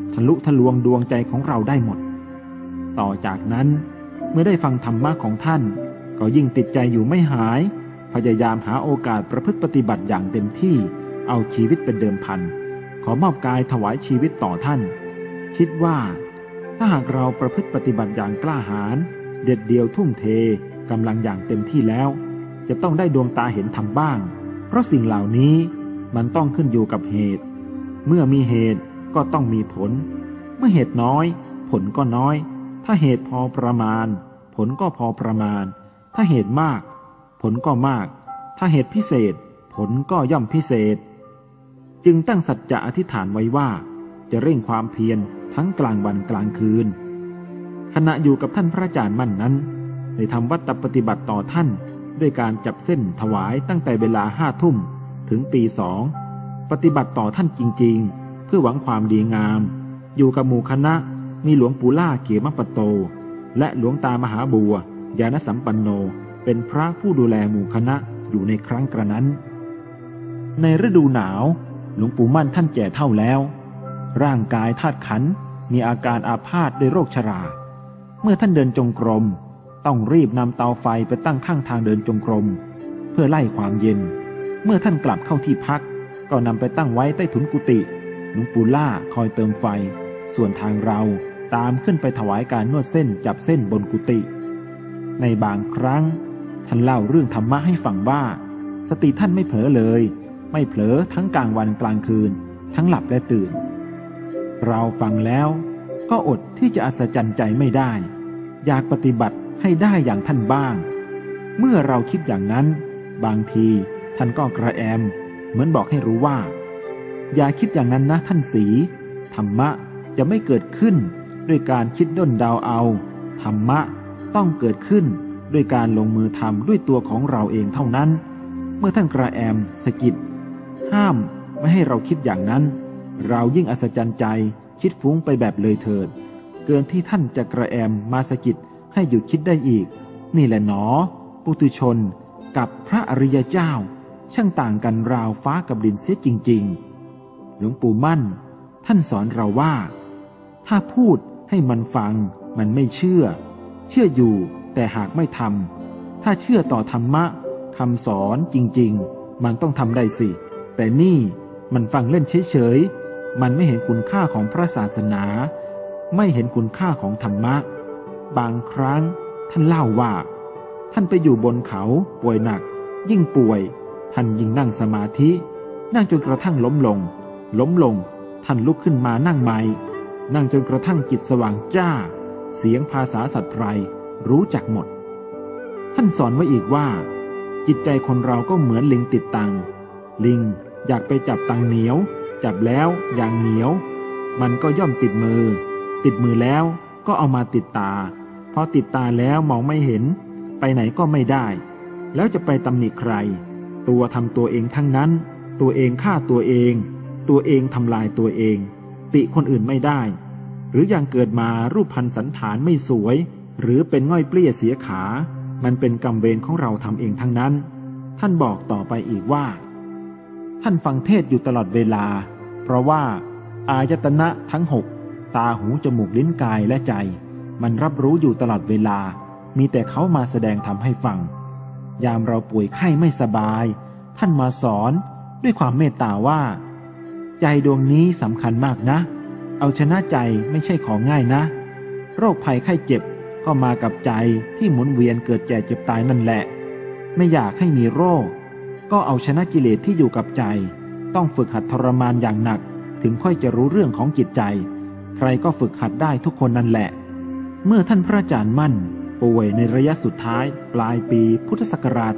Speaker 1: ทะลุทะลวงดวงใจของเราได้หมดต่อจากนั้นเมื่อได้ฟังธรรมะของท่านก็ยิ่งติดใจอยู่ไม่หายพยายามหาโอกาสประพฤติปฏิบัติอย่างเต็มที่เอาชีวิตเป็นเดิมพันขอมอบกายถวายชีวิตต่อท่านคิดว่าถ้าหากเราประพฤติปฏิบัติอย่างกล้าหาญเด็ดเดี่ยวทุ่มเทกำลังอย่างเต็มที่แล้วจะต้องได้ดวงตาเห็นธรรมบ้างเพราะสิ่งเหล่านี้มันต้องขึ้นอยู่กับเหตุเมื่อมีเหตุก็ต้องมีผลเมื่อเหตุน้อยผลก็น้อยถ้าเหตุพอประมาณผลก็พอประมาณถ้าเหตุมากผลก็มากถ้าเหตุพิเศษผลก็ย่อมพิเศษจึงตั้งสัจจะอธิษฐานไว้ว่าจะเร่งความเพียรทั้งกลางวันกลางคืนขณะอยู่กับท่านพระอาจารย์มั่นนั้นได้ทำวัตรปฏิบัติต่อท่านด้วยการจับเส้นถวายตั้งแต่เวลา5 ทุ่มถึงตี 2ปฏิบัติต่อท่านจริงๆเพื่อหวังความดีงามอยู่กับหมู่คณะมีหลวงปู่ล่าเขมปโตและหลวงตามหาบัวญาณสัมปันโนเป็นพระผู้ดูแลหมู่คณะอยู่ในครั้งกระนั้นในฤดูหนาวหลวงปู่มั่นท่านแก่เฒ่าแล้วร่างกายธาตุขันธ์มีอาการอาพาธด้วยโรคชราเมื่อท่านเดินจงกรมต้องรีบนำเตาไฟไปตั้งข้างทางเดินจงกรมเพื่อไล่ความเย็นเมื่อท่านกลับเข้าที่พักก็นำไปตั้งไว้ใต้ถุนกุฏิหลวงปู่ล่าคอยเติมไฟส่วนทางเราตามขึ้นไปถวายการนวดเส้นจับเส้นบนกุฏิในบางครั้งท่านเล่าเรื่องธรรมะให้ฟังว่าสติท่านไม่เผลอเลยไม่เผลอทั้งกลางวันกลางคืนทั้งหลับและตื่นเราฟังแล้วก็อดที่จะอัศจรรย์ใจไม่ได้อยากปฏิบัติให้ได้อย่างท่านบ้างเมื่อเราคิดอย่างนั้นบางทีท่านก็กระแอมเหมือนบอกให้รู้ว่าอย่าคิดอย่างนั้นนะท่านศรีธรรมะจะไม่เกิดขึ้นด้วยการคิดด้นเดาเอาธรรมะต้องเกิดขึ้นด้วยการลงมือทำด้วยตัวของเราเองเท่านั้นเมื่อท่านกระแอมสะกิดห้ามไม่ให้เราคิดอย่างนั้นเรายิ่งอัศจรรย์ใจคิดฟุ้งไปแบบเลยเถิดเกินที่ท่านจะกระแอมมาสะกิดให้หยุดคิดได้อีกนี่แหละหนอปุถุชนกับพระอริยเจ้าช่างต่างกันราวฟ้ากับดินเสียจริงๆหลวงปู่มั่นท่านสอนเราว่าถ้าพูดให้มันฟังมันไม่เชื่ออยู่แต่หากไม่ทำถ้าเชื่อต่อธรรมะคำสอนจริงๆมันต้องทำได้สิแต่นี่มันฟังเล่นเฉยๆมันไม่เห็นคุณค่าของพระศาสนาไม่เห็นคุณค่าของธรรมะบางครั้งท่านเล่าว่าท่านไปอยู่บนเขาป่วยหนักยิ่งป่วยท่านยิ่งนั่งสมาธินั่งจนกระทั่งล้มลงท่านลุกขึ้นมานั่งใหม่นั่งจนกระทั่งจิตสว่างจ้าเสียงภาษาสัตว์ไพรรู้จักหมดท่านสอนไว้อีกว่าจิตใจคนเราก็เหมือนลิงติดตังลิงอยากไปจับตังเหนียวจับแล้วอย่างเหนียวมันก็ย่อมติดมือแล้วก็เอามาติดตาพอติดตาแล้วมองไม่เห็นไปไหนก็ไม่ได้แล้วจะไปตำหนิใครตัวทำตัวเองทั้งนั้นตัวเองฆ่าตัวเองทำลายตัวเองติคนอื่นไม่ได้หรืออย่างเกิดมารูปพรรณสันฐานไม่สวยหรือเป็นง่อยเปลี้ยเสียขามันเป็นกรรมเวรของเราทำเองทั้งนั้นท่านบอกต่อไปอีกว่าท่านฟังเทศอยู่ตลอดเวลาเพราะว่าอายตนะทั้ง6ตาหูจมูกลิ้นกายและใจมันรับรู้อยู่ตลอดเวลามีแต่เขามาแสดงทำให้ฟังยามเราป่วยไข้ไม่สบายท่านมาสอนด้วยความเมตตาว่าใจดวงนี้สำคัญมากนะเอาชนะใจไม่ใช่ของง่ายนะโรคภัยไข้เจ็บก็มากับใจที่หมุนเวียนเกิดแก่เจ็บตายนั่นแหละไม่อยากให้มีโรคก็เอาชนะกิเลสที่อยู่กับใจต้องฝึกหัดทรมานอย่างหนักถึงค่อยจะรู้เรื่องของจิตใจใครก็ฝึกหัดได้ทุกคนนั่นแหละเมื่อท่านพระอาจารย์มั่นป่วยในระยะสุดท้ายปลายปีพุทธศักราช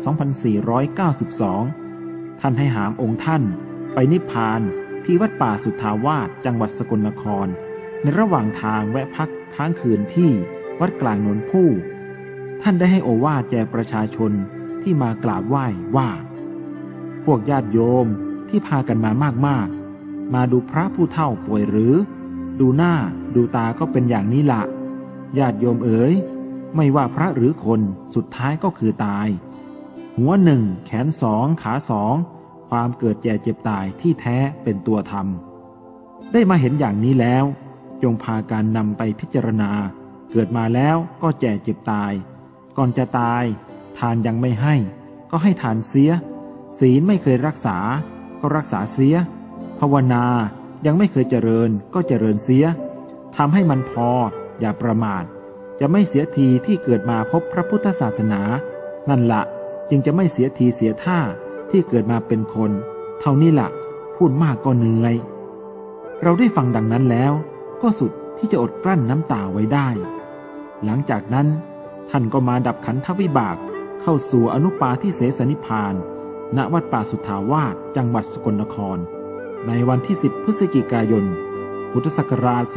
Speaker 1: 2492 ท่านให้หามองค์ท่านไปนิพพานที่วัดป่าสุทธาวาสจังหวัดสกลนครในระหว่างทางแวะพักค้างคืนที่วัดกลางโนนผู้ท่านได้ให้โอวาทแก่ประชาชนที่มากราบไหว้ว่าพวกญาติโยมที่พากันมามากๆมาดูพระผู้เฒ่าป่วยหรือดูหน้าดูตาก็เป็นอย่างนี้ละญาติโยมเอ๋ยไม่ว่าพระหรือคนสุดท้ายก็คือตายหัว1แขน2ขา2ความเกิดแก่เจ็บตายที่แท้เป็นตัวธรรมได้มาเห็นอย่างนี้แล้วจงพาการนำไปพิจารณาเกิดมาแล้วก็แก่เจ็บตายก่อนจะตายทานยังไม่ให้ก็ให้ทานเสียศีลไม่เคยรักษาก็รักษาเสียภาวนายังไม่เคยเจริญก็เจริญเสียทำให้มันพออย่าประมาทจะไม่เสียทีที่เกิดมาพบพระพุทธศาสนานั่นละจึงจะไม่เสียทีเสียท่าที่เกิดมาเป็นคนเท่านี้ละพูดมากก็เหนื่อยเราได้ฟังดังนั้นแล้วก็สุดที่จะอดกลั้นน้ำตาไว้ได้หลังจากนั้นท่านก็มาดับขันธวิบากเข้าสู่อนุปาทิเสสนิพพานณวัดป่าสุทธาวาสจังหวัดสกลนครในวันที่10 พฤศจิกายนพุทธศักราช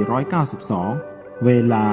Speaker 1: 2492 เวลา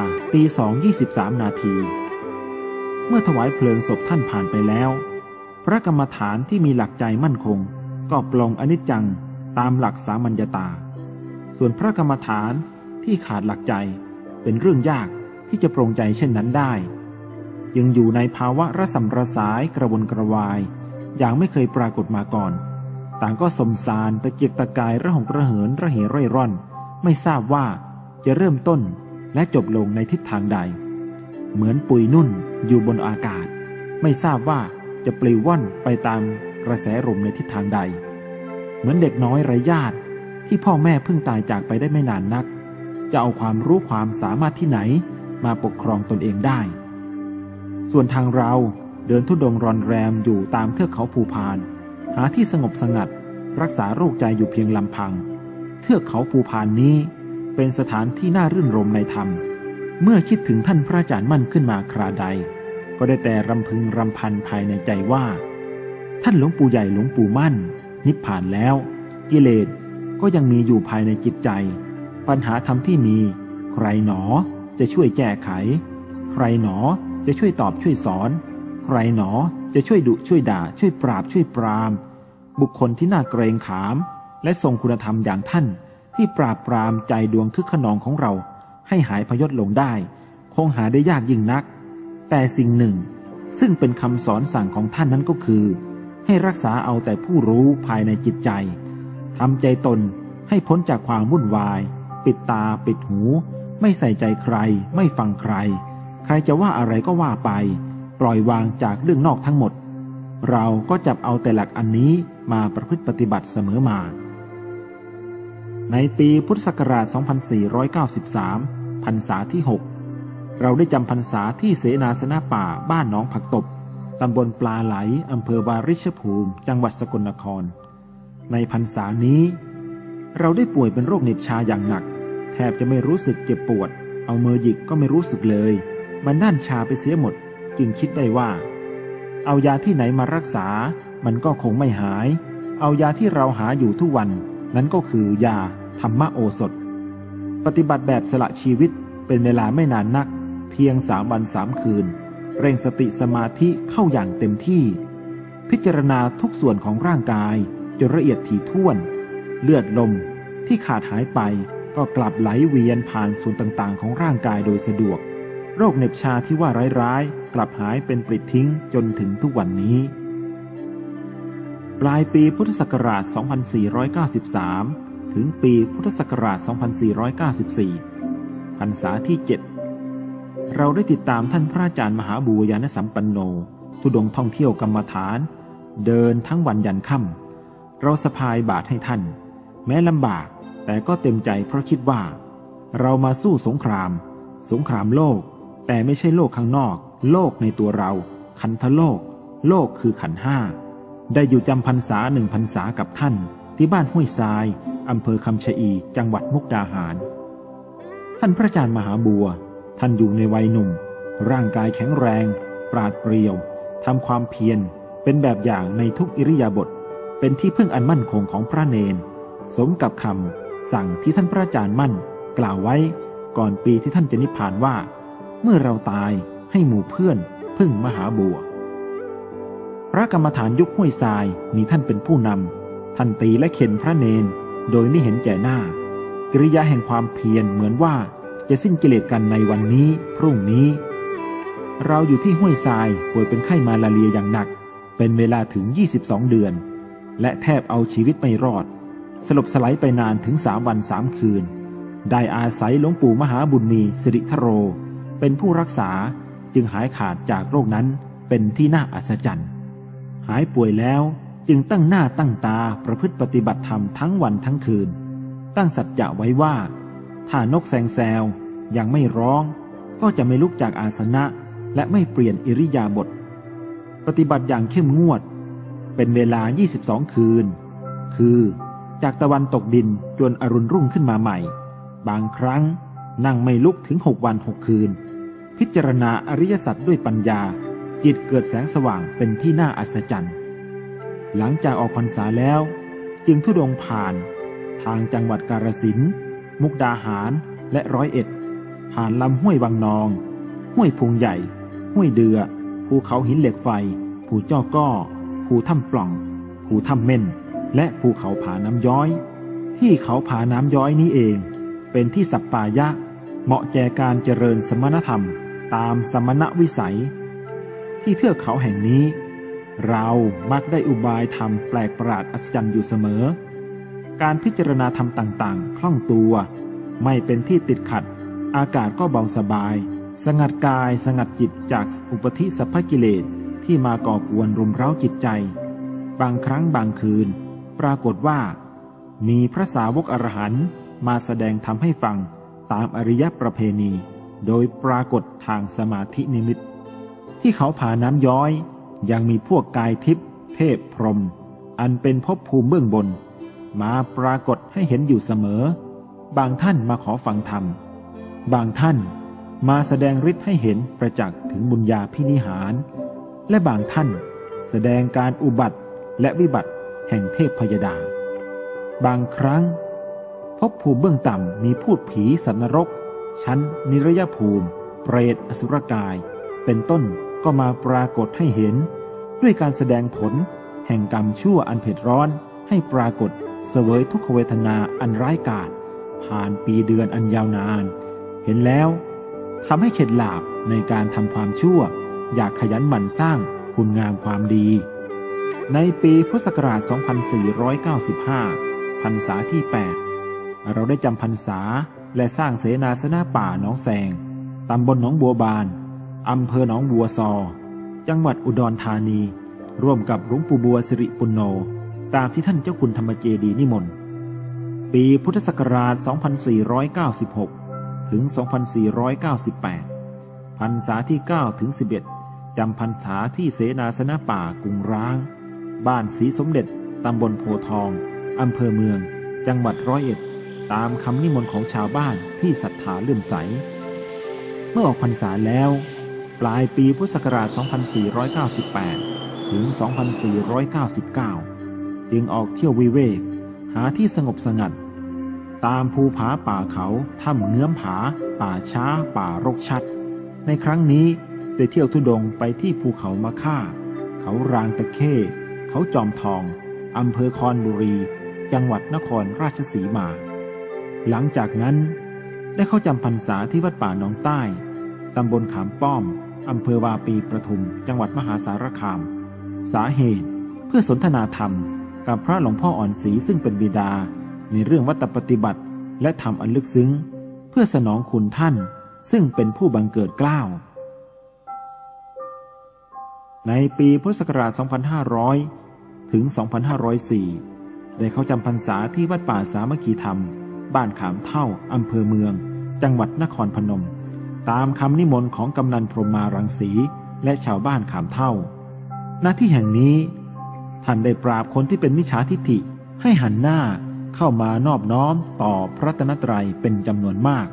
Speaker 1: 2:23 นาที เมื่อถวายเพลิงศพท่านผ่านไปแล้วพระกรรมฐานที่มีหลักใจมั่นคงก็ปลงอนิจจังตามหลักสามัญญตาส่วนพระกรรมฐานที่ขาดหลักใจเป็นเรื่องยากที่จะปรงใจเช่นนั้นได้ยังอยู่ในภาวะระส่ำระสายกระวนกระวายอย่างไม่เคยปรากฏมาก่อนต่างก็สมสารตะเกียกตะกายระหองระเหินระเหเร่ร่อนไม่ทราบว่าจะเริ่มต้นและจบลงในทิศทางใดเหมือนปุยนุ่นอยู่บนอากาศไม่ทราบว่าจะปลิวว่อนไปตามกระแสลมในทิศทางใดเหมือนเด็กน้อยไร้ญาติที่พ่อแม่เพิ่งตายจากไปได้ไม่นานนักจะเอาความรู้ความสามารถที่ไหนมาปกครองตนเองได้ส่วนทางเราเดินธุดงค์รอนแรมอยู่ตามเทือกเขาภูพานหาที่สงบสงัดรักษาโรคใจอยู่เพียงลำพังเทือกเขาภูพานนี้เป็นสถานที่น่ารื่นรมในธรรมเมื่อคิดถึงท่านพระอาจารย์มั่นขึ้นมาคราใดก็ได้แต่รำพึงรำพันภายในใจว่าท่านหลวงปู่ใหญ่หลวงปู่มั่นนิพพานแล้วกิเลสก็ยังมีอยู่ภายในจิตใจปัญหาธรรมที่มีใครหนอจะช่วยแก้ไขใครหนอจะช่วยตอบช่วยสอนใครหนอจะช่วยดุช่วยด่าช่วยปราบช่วยปรามบุคคลที่น่าเกรงขามและทรงคุณธรรมอย่างท่านที่ปราบปรามใจดวงคึกขนองของเราให้หายพยศลงได้คงหาได้ยากยิ่งนักแต่สิ่งหนึ่งซึ่งเป็นคำสอนสั่งของท่านนั้นก็คือให้รักษาเอาแต่ผู้รู้ภายในจิตใจทำใจตนให้พ้นจากความวุ่นวายปิดตาปิดหูไม่ใส่ใจใครไม่ฟังใครใครจะว่าอะไรก็ว่าไปปล่อยวางจากเรื่องนอกทั้งหมดเราก็จับเอาแต่หลักอันนี้มาประพฤติปฏิบัติเสมอมาในปีพุทธศักราช 2493 พรรษาที่ 6 เราได้จำพรรษาที่เสนาสนะป่าบ้านหนองผักตบตำบลปลาไหลอำเภอวาริชภูมิจังหวัดสกลนครในพรรษานี้เราได้ป่วยเป็นโรคเหน็บชาอย่างหนักแทบจะไม่รู้สึกเจ็บปวดเอามือหยิกก็ไม่รู้สึกเลยมันด้านชาไปเสียหมดจึงคิดได้ว่าเอายาที่ไหนมารักษามันก็คงไม่หายเอายาที่เราหาอยู่ทุกวันนั้นก็คือยาธรรมโอสถปฏิบัติแบบสละชีวิตเป็นเวลาไม่นานนักเพียง3 วัน 3 คืนเร่งสติสมาธิเข้าอย่างเต็มที่พิจารณาทุกส่วนของร่างกายจนละเอียดถี่ถ้วนเลือดลมที่ขาดหายไปก็กลับไหลเวียนผ่านส่วนต่างๆของร่างกายโดยสะดวกโรคเหน็บชาที่ว่าร้ายๆกลับหายเป็นปลิดทิ้งจนถึงทุกวันนี้ปลายปีพุทธศักราช 2493 ถึงปีพุทธศักราช 2494 พรรษาที่ 7 เราได้ติดตามท่านพระอาจารย์มหาบุญญาณสัมปันโนธุดงค์ท่องเที่ยวกรรมฐานเดินทั้งวันยันค่ำเราสะพายบาตรให้ท่านแม้ลำบากแต่ก็เต็มใจเพราะคิดว่าเรามาสู้สงครามโลกแต่ไม่ใช่โลกข้างนอกโลกในตัวเราขันธโลกโลกคือขันธ์ 5ได้อยู่จำพรรษา1 พรรษากับท่านที่บ้านห้วยทรายอำเภอคำชะอีจังหวัดมุกดาหารท่านพระอาจารย์มหาบัวท่านอยู่ในวัยหนุ่มร่างกายแข็งแรงปราดเปรียวทำความเพียรเป็นแบบอย่างในทุกอิริยาบถเป็นที่พึ่งอันมั่นคงของพระเนนสมกับคำสั่งที่ท่านพระอาจารย์มั่นกล่าวไว้ก่อนปีที่ท่านจะนิพพานว่าเมื่อเราตายให้หมู่เพื่อนพึ่งมหาบัวพระกรรมฐานยุคห้วยทรายมีท่านเป็นผู้นำท่านตีและเข็นพระเนนโดยไม่เห็นแก่หน้ากิริยาแห่งความเพียรเหมือนว่าจะสิ้นกิเลสกันในวันนี้พรุ่งนี้เราอยู่ที่ห้วยทรายป่วยเป็นไข้มาลาเรียอย่างหนักเป็นเวลาถึง22 เดือนและแทบเอาชีวิตไม่รอดสลบสลายไปนานถึง3 วัน 3 คืนได้อาศัยหลวงปู่มหาบุญมีสิริธโรเป็นผู้รักษาจึงหายขาดจากโรคนั้นเป็นที่น่าอัศจรรย์หายป่วยแล้วจึงตั้งหน้าตั้งตาประพฤติปฏิบัติธรรมทั้งวันทั้งคืนตั้งสัจจะไว้ว่าถ้านกแซงแซวยังไม่ร้องก็จะไม่ลุกจากอาสนะและไม่เปลี่ยนอิริยาบถปฏิบัติอย่างเข้มงวดเป็นเวลา22คืนคือจากตะวันตกดินจนอรุณรุ่งขึ้นมาใหม่บางครั้งนั่งไม่ลุกถึง6 วัน 6 คืนพิจารณาอริยสัจด้วยปัญญาจิตเกิดแสงสว่างเป็นที่น่าอัศจรรย์หลังจากออกพรรษาแล้วจึงธุดงค์ผ่านทางจังหวัดกาฬสินธุ์มุกดาหารและ101ผ่านลำห้วยวังนองห้วยพุงใหญ่ห้วยเดือภูเขาหินเหล็กไฟภูจ้อก้อภูถ้ำปล่องภูถ้ำเม่นและภูเขาผาน้ำย้อยที่เขาผาน้ำย้อยนี้เองเป็นที่สัปปายะเหมาะแก่การเจริญสมณธรรมตามสมณวิสัยที่เทือกเขาแห่งนี้เรามักได้อุบายธรรมแปลกประหลาดอัศจรรย์อยู่เสมอการพิจารณาธรรมต่างๆคล่องตัวไม่เป็นที่ติดขัดอากาศก็เบาสบายสงัดกายสงัดจิตจากอุปธิสัพพกิเลสที่มาก่อกวนรุมเร้าจิตใจบางครั้งบางคืนปรากฏว่ามีพระสาวกอรหันต์มาแสดงธรรมให้ฟังตามอริยประเพณีโดยปรากฏทางสมาธินิมิตที่เขาผาน้ำย้อยยังมีพวกกายทิพย์เทพพรหมอันเป็นภพภูมิเบื้องบนมาปรากฏให้เห็นอยู่เสมอบางท่านมาขอฟังธรรมบางท่านมาแสดงฤทธิ์ให้เห็นประจักษ์ถึงบุญญาภินิหารและบางท่านแสดงการอุบัติและวิบัติแห่งเทพพยดาบางครั้งภพภูมิเบื้องต่ำมีพูดผีสัตว์นรกชั้นนิรยภูมิเปรตอสุรกายเป็นต้นก็มาปรากฏให้เห็นด้วยการแสดงผลแห่งกรรมชั่วอันเผ็ดร้อนให้ปรากฏเสวยทุกขเวทนาอันร้ายกาจผ่านปีเดือนอันยาวนานเห็นแล้วทำให้เข็ดหลาบในการทำความชั่วอยากขยันหมั่นสร้างคุณงามความดีในปีพุทธศักราช 2495 พรรษาที่ 8 เราได้จำพรรษาและสร้างเสนาสนะป่าหนองแสงตำบลหนองบัวบานอำเภอหนองบัวซอจังหวัดอุดรธานีร่วมกับหลวงปู่บัวสิริปุณโญตามที่ท่านเจ้าคุณธรรมเจดีย์นิมนต์ปีพุทธศักราช 2496 ถึง 2498 พรรษาที่ 9 ถึง 11 จำพรรษาที่เสนาสนะป่ากุงร้างบ้านศรีสมเด็จตำบลโพทองอำเภอเมืองจังหวัด101ตามคำนิมนต์ของชาวบ้านที่ศรัทธาเลื่อมใสเมื่อออกพรรษาแล้วปลายปีพุทธศักราช 2498 ถึง 2499 จึงออกเที่ยววิเวกหาที่สงบสงัดตามภูผาป่าเขาถ้ำเงื้อมผาป่าช้าป่ารกชัดในครั้งนี้ได้เที่ยวธุดงค์ไปที่ภูเขามะค่าเขารางตะเข้เขาจอมทองอำเภอคอนบุรีจังหวัดนครราชสีมาหลังจากนั้นได้เข้าจำพรรษาที่วัดป่าหนองใต้ตำบลขามป้อมอำเภอวาปีประทุมจังหวัดมหาสารคามสาเหตุเพื่อสนทนาธรรมกับพระหลวงพ่ออ่อนศรีซึ่งเป็นบิดาในเรื่องวัตถปฏิบัติและธรรมอันลึกซึ้งเพื่อสนองคุณท่านซึ่งเป็นผู้บังเกิดเกล้าในปีพุทธศักราช 2500 ถึง 2504 ได้เข้าจำพรรษาที่วัดป่าสามัคคีธรรมบ้านขามเท่าอำเภอเมืองจังหวัดนครพนมตามคำนิมนต์ของกำนันพรหมารังสีและชาวบ้านขามเท่าณที่แห่งนี้ท่านได้ปราบคนที่เป็นมิจฉาทิฏฐิให้หันหน้าเข้ามานอบน้อมต่อพระรัตนตรัยเป็นจำนวนมาก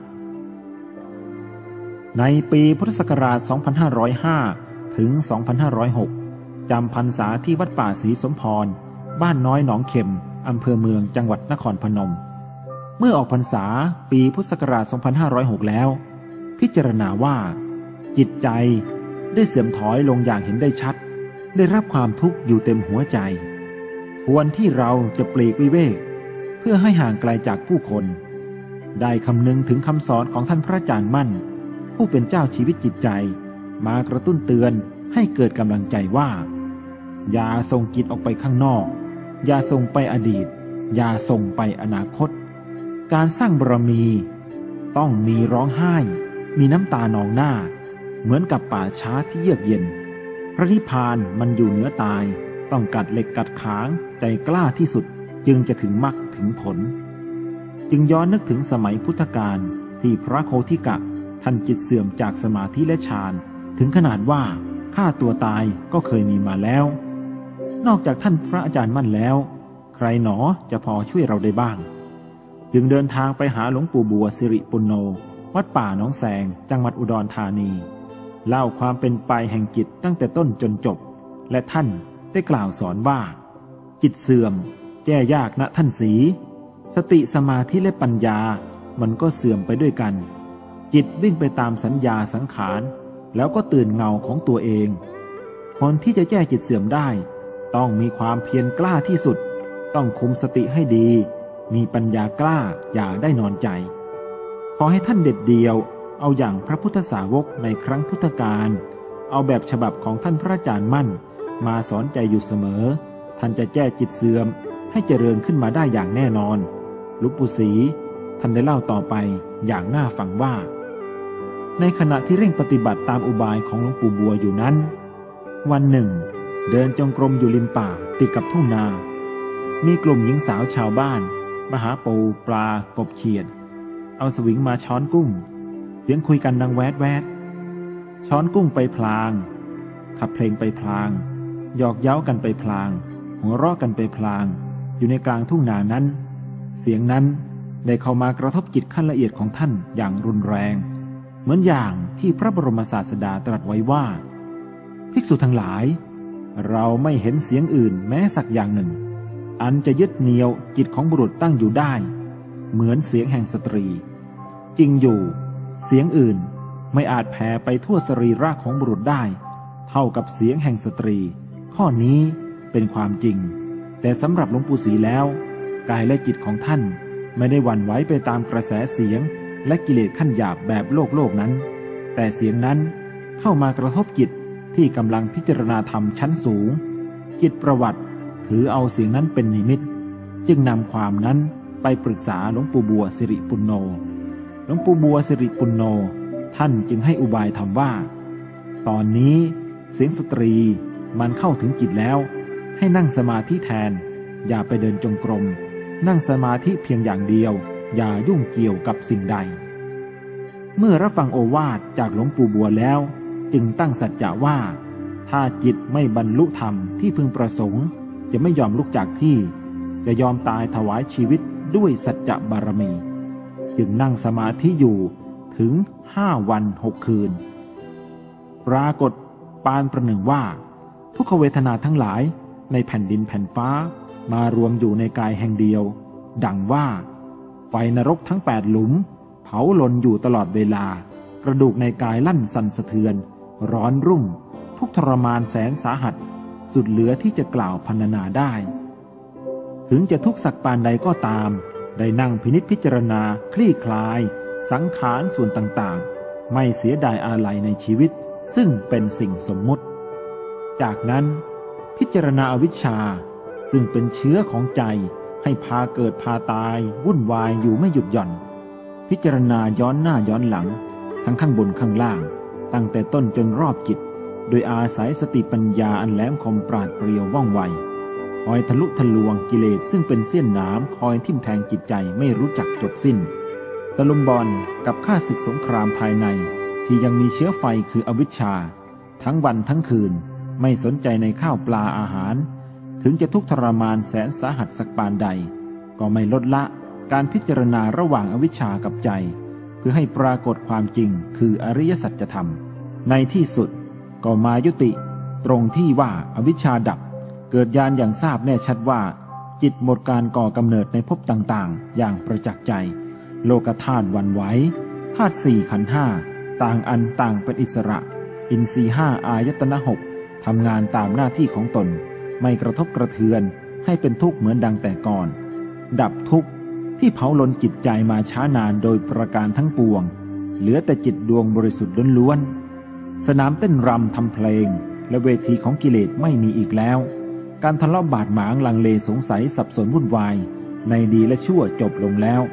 Speaker 1: ในปีพุทธศักราช 2505 ถึง 2506 จำพรรษาที่วัดป่าศรีสมพรบ้านน้อยหนองเข็มอำเภอเมืองจังหวัดนครพนมเมื่อออกพรรษาปีพุทธศักราช 2506 แล้วพิจารณาว่าจิตใจได้เสื่อมถอยลงอย่างเห็นได้ชัดได้รับความทุกข์อยู่เต็มหัวใจควรที่เราจะปลีกวิเวกเพื่อให้ห่างไกลจากผู้คนได้คำนึงถึงคำสอนของท่านพระอาจารย์มั่นผู้เป็นเจ้าชีวิตจิตใจมากระตุ้นเตือนให้เกิดกำลังใจว่าอย่าส่งจิตออกไปข้างนอกอย่าส่งไปอดีตอย่าส่งไปอนาคตการสร้างบารมีต้องมีร้องไห้มีน้ำตานองหน้าเหมือนกับป่าช้าที่เยือกเย็นพระนิพพานมันอยู่เหนือตายต้องกัดเหล็กกัดขางใจกล้าที่สุดจึงจะถึงมรรคถึงผลจึงย้อนนึกถึงสมัยพุทธกาลที่พระโคทิกะท่านจิตเสื่อมจากสมาธิและฌานถึงขนาดว่าฆ่าตัวตายก็เคยมีมาแล้วนอกจากท่านพระอาจารย์มั่นแล้วใครหนอจะพอช่วยเราได้บ้างจึงเดินทางไปหาหลวงปู่บัวสิริปุณโญวัดป่าหนองแสงจังหวัดอุดรธานีเล่าความเป็นไปแห่งจิตตั้งแต่ต้นจนจบและท่านได้กล่าวสอนว่าจิตเสื่อมแก้ยากนะท่านศรีสติสมาธิและปัญญามันก็เสื่อมไปด้วยกันจิตวิ่งไปตามสัญญาสังขารแล้วก็ตื่นเงาของตัวเองคนที่จะแก้จิตเสื่อมได้ต้องมีความเพียรกล้าที่สุดต้องคุมสติให้ดีมีปัญญากล้าอย่าได้นอนใจขอให้ท่านเด็ดเดียวเอาอย่างพระพุทธสาวกในครั้งพุทธกาลเอาแบบฉบับของท่านพระอาจารย์มั่นมาสอนใจอยู่เสมอท่านจะแก้จิตเสื่อมให้เจริญขึ้นมาได้อย่างแน่นอนหลวงปู่ศรีท่านได้เล่าต่อไปอย่างน่าฟังว่าในขณะที่เร่งปฏิบัติตามอุบายของหลวงปู่บัวอยู่นั้นวันหนึ่งเดินจงกรมอยู่ริมป่าติดกับทุ่งนามีกลุ่มหญิงสาวชาวบ้านมาหาปูปลากบเขียดเอาสวิงมาช้อนกุ้งเสียงคุยกันดังแวดแวดช้อนกุ้งไปพลางขับเพลงไปพลางหยอกเย้ากันไปพลางหัวเราะกันไปพลางอยู่ในกลางทุ่งนานั้นเสียงนั้นได้เข้ามากระทบจิตขั้นละเอียดของท่านอย่างรุนแรงเหมือนอย่างที่พระบรมศาสดาตรัสไว้ว่าภิกษุทั้งหลายเราไม่เห็นเสียงอื่นแม้สักอย่างหนึ่งอันจะยึดเหนี่ยวจิตของบุรุษตั้งอยู่ได้เหมือนเสียงแห่งสตรีจริงอยู่เสียงอื่นไม่อาจแผ่ไปทั่วสรีระของบุรุษได้เท่ากับเสียงแห่งสตรีข้อนี้เป็นความจริงแต่สำหรับหลวงปู่ศรีแล้วกายและจิตของท่านไม่ได้หวั่นไหวไปตามกระแสเสียงและกิเลสขั้นหยาบแบบโลกนั้นแต่เสียงนั้นเข้ามากระทบจิตที่กำลังพิจารณาธรรมชั้นสูงจิตประวัติถือเอาเสียงนั้นเป็นนิมิตจึงนำความนั้นไปปรึกษาหลวงปู่บัวสิริปุณโญหลวงปู่บัวสิริปุณโญท่านจึงให้อุบายธรรมว่าตอนนี้เสียงสตรีมันเข้าถึงจิตแล้วให้นั่งสมาธิแทนอย่าไปเดินจงกรมนั่งสมาธิเพียงอย่างเดียวอย่ายุ่งเกี่ยวกับสิ่งใดเมื่อรับฟังโอวาทจากหลวงปู่บัวแล้วจึงตั้งสัจจะว่าถ้าจิตไม่บรรลุธรรมที่พึงประสงค์จะไม่ยอมลุกจากที่จะยอมตายถวายชีวิตด้วยสัจจะบารมีจึงนั่งสมาธิอยู่ถึง5 วัน 6 คืนปรากฏปานประหนึ่งว่าทุกขเวทนาทั้งหลายในแผ่นดินแผ่นฟ้ามารวมอยู่ในกายแห่งเดียวดังว่าไฟนรกทั้ง8 หลุมเผาลนอยู่ตลอดเวลากระดูกในกายลั่นสั่นสะเทือนร้อนรุ่มทุกทรมานแสนสาหัสสุดเหลือที่จะกล่าวพรรณนาได้ถึงจะทุกข์สักปานใดก็ตามได้นั่งพินิจพิจารณาคลี่คลายสังขารส่วนต่างๆไม่เสียดายอาลัยในชีวิตซึ่งเป็นสิ่งสมมุติจากนั้นพิจารณาอวิชชาซึ่งเป็นเชื้อของใจให้พาเกิดพาตายวุ่นวายอยู่ไม่หยุดหย่อนพิจารณาย้อนหน้าย้อนหลังทั้งข้างบนข้างล่างตั้งแต่ต้นจนรอบจิตโดยอาศัยสติปัญญาอันแหลมคมปราดเปรียวว่องไวคอยทะลุทะลวงกิเลสซึ่งเป็นเสี้ยนหนามคอยทิ่มแทงจิตใจไม่รู้จักจบสิ้นตะลุมบอลกับข้าศึกสงครามภายในที่ยังมีเชื้อไฟคืออวิชชาทั้งวันทั้งคืนไม่สนใจในข้าวปลาอาหารถึงจะทุกข์ทรมานแสนสาหัสสักปานใดก็ไม่ลดละการพิจารณาระหว่างอวิชชากับใจเพื่อให้ปรากฏความจริงคืออริยสัจธรรมในที่สุดก็มายุติตรงที่ว่าอวิชชาดับเกิดญาณอย่างทราบแน่ชัดว่าจิตหมดการก่อกำเนิดในภพต่างๆอย่างประจักษ์ใจโลกธาตุหวั่นไหวธาตุ4 ขันธ์ 5ต่างอันต่างเป็นอิสระอินทรีย์5อายตนะ6ทำงานตามหน้าที่ของตนไม่กระทบกระเทือนให้เป็นทุกข์เหมือนดังแต่ก่อนดับทุกข์ที่เผาลนจิตใจมาช้านานโดยประการทั้งปวงเหลือแต่จิตดวงบริสุทธิ์ล้วนๆสนามเต้นรำทำเพลงและเวทีของกิเลสไม่มีอีกแล้วการทะเลาะบาดหมางลังเลสงสัยสับสนวุ่นวายในดีและชั่วจบลงแล้ว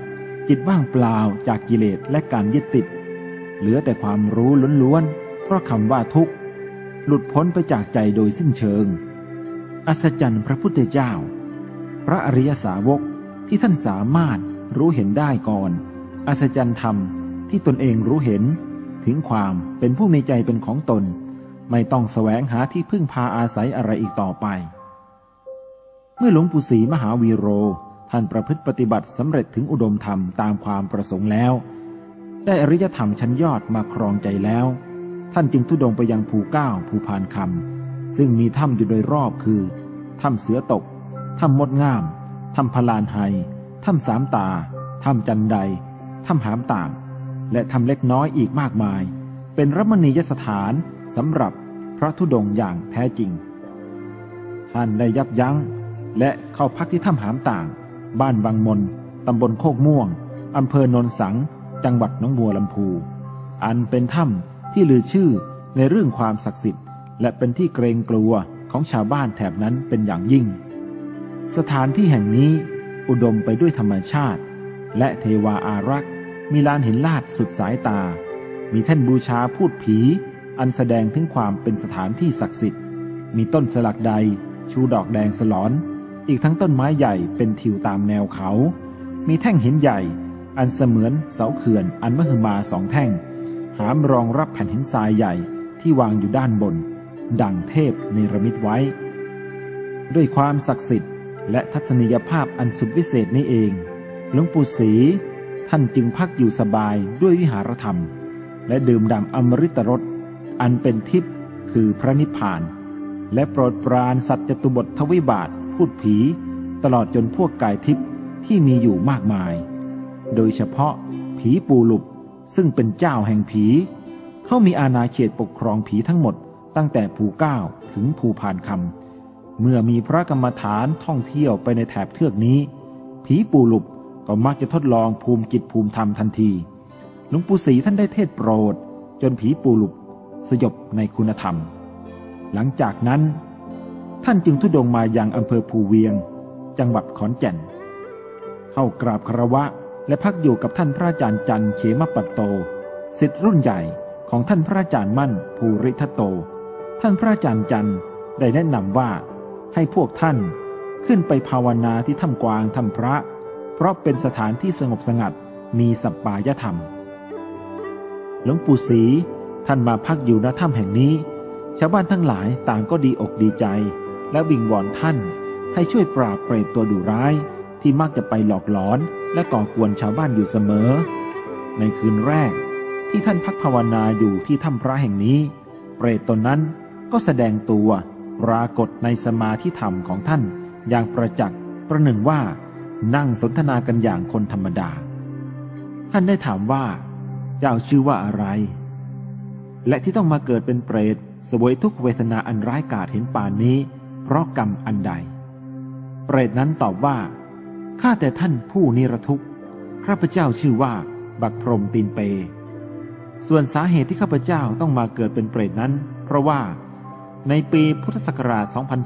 Speaker 1: จิตว่างเปล่าจากกิเลสและการยึดติดเหลือแต่ความรู้ล้วนๆเพราะคำว่าทุกข์หลุดพ้นไปจากใจโดยสิ้นเชิงอัศจรรย์พระพุทธเจ้าพระอริยสาวกที่ท่านสามารถรู้เห็นได้ก่อนอัศจรรย์ธรรมที่ตนเองรู้เห็นถึงความเป็นผู้มีใจเป็นของตนไม่ต้องแสวงหาที่พึ่งพาอาศัยอะไรอีกต่อไปเมื่อหลวงปู่ศรีมหาวีโรท่านประพฤติปฏิบัติสำเร็จถึงอุดมธรรมตามความประสงค์แล้วได้อริยธรรมชั้นยอดมาครองใจแล้วท่านจึงธุดงไปยังภูเก้าภูพานคำซึ่งมีถ้ำอยู่โดยรอบคือถ้ำเสือตกถ้ำมดง่ามถ้ำพลานไฮถ้ำสามตาถ้ำจันไดถ้ำหามต่างและถ้ำเล็กน้อยอีกมากมายเป็นรมณียสถานสำหรับพระธุดงค์อย่างแท้จริงท่านได้ยับยั้งและเข้าพักที่ถ้ำหามต่างบ้านบางมนตำบลโคกม่วงอำเภอโนนสังจังหวัดหนองบัวลำพูอันเป็นถ้ำที่ลือชื่อในเรื่องความศักดิ์สิทธิ์และเป็นที่เกรงกลัวของชาวบ้านแถบนั้นเป็นอย่างยิ่งสถานที่แห่งนี้อุดมไปด้วยธรรมชาติและเทวาอารักษ์มีลานหินลาดสุดสายตามีแท่นบูชาพูดผีอันแสดงถึงความเป็นสถานที่ศักดิ์สิทธิ์มีต้นสลักใดชูดอกแดงสลอนอีกทั้งต้นไม้ใหญ่เป็นทิวตามแนวเขามีแท่งหินใหญ่อันเสมือนเสาเขื่อนอันมหึมาสองแท่งหามรองรับแผ่นหินทรายใหญ่ที่วางอยู่ด้านบนดั่งเทพเนรมิตไว้ด้วยความศักดิ์สิทธิ์และทัศนียภาพอันสุดวิเศษนี้เองหลวงปู่ศรีท่านจึงพักอยู่สบายด้วยวิหารธรรมและดื่มด่ำอมฤตรสอันเป็นทิพย์คือพระนิพพานและโปรดปรานสัตว์จตุบททวิบาทพูดผีตลอดจนพวกกายทิพย์ที่มีอยู่มากมายโดยเฉพาะผีปูหลุบซึ่งเป็นเจ้าแห่งผีเขามีอาณาเขตปกครองผีทั้งหมดตั้งแต่ภูเก้าถึงภูพานคำเมื่อมีพระกรรมฐานท่องเที่ยวไปในแถบเทือกนี้ผีปูหลุบก็มักจะทดลองภูมิจิตภูมิธรรมทันทีหลวงปู่ศรีท่านได้เทศน์โปรดจนผีปูหลุบสยบในคุณธรรมหลังจากนั้นท่านจึงธุดงค์มายังอำเภอภูเวียงจังหวัดขอนแก่นเข้ากราบคารวะและพักอยู่กับท่านพระอาจารย์จันทร์เขมปัตโตศิษย์รุ่นใหญ่ของท่านพระอาจารย์มั่นภูริทัตโตท่านพระอาจารย์จันทร์ได้แนะนำว่าให้พวกท่านขึ้นไปภาวนาที่ถ้ำกวางถ้ำพระเพราะเป็นสถานที่สงบสงัดมีสัปปายธรรมหลวงปู่ศรีท่านมาพักอยู่ณถ้ำแห่งนี้ชาวบ้านทั้งหลายต่างก็ดีอกดีใจและวิงวอนท่านให้ช่วยปราบเปรตตัวดุร้ายที่มักจะไปหลอกหลอนและก่อกวนชาวบ้านอยู่เสมอในคืนแรกที่ท่านพักภาวนาอยู่ที่ถ้ำพระแห่งนี้เปรตตนนั้นก็แสดงตัวปรากฏในสมาธิธรรมของท่านอย่างประจักษ์ประหนึ่งว่านั่งสนทนากันอย่างคนธรรมดาท่านได้ถามว่าเจ้าชื่อว่าอะไรและที่ต้องมาเกิดเป็นเปรตเสวยทุกเวทนาอันร้ายกาจเห็นป่านนี้เพราะกรรมอันใดเปรตนั้นตอบว่าข้าแต่ท่านผู้นิรทุกข์ข้าพเจ้าชื่อว่าบักพรหมตีนเปส่วนสาเหตุที่ข้าพเจ้าต้องมาเกิดเป็นเปรตนั้นเพราะว่าในปีพุทธศักราช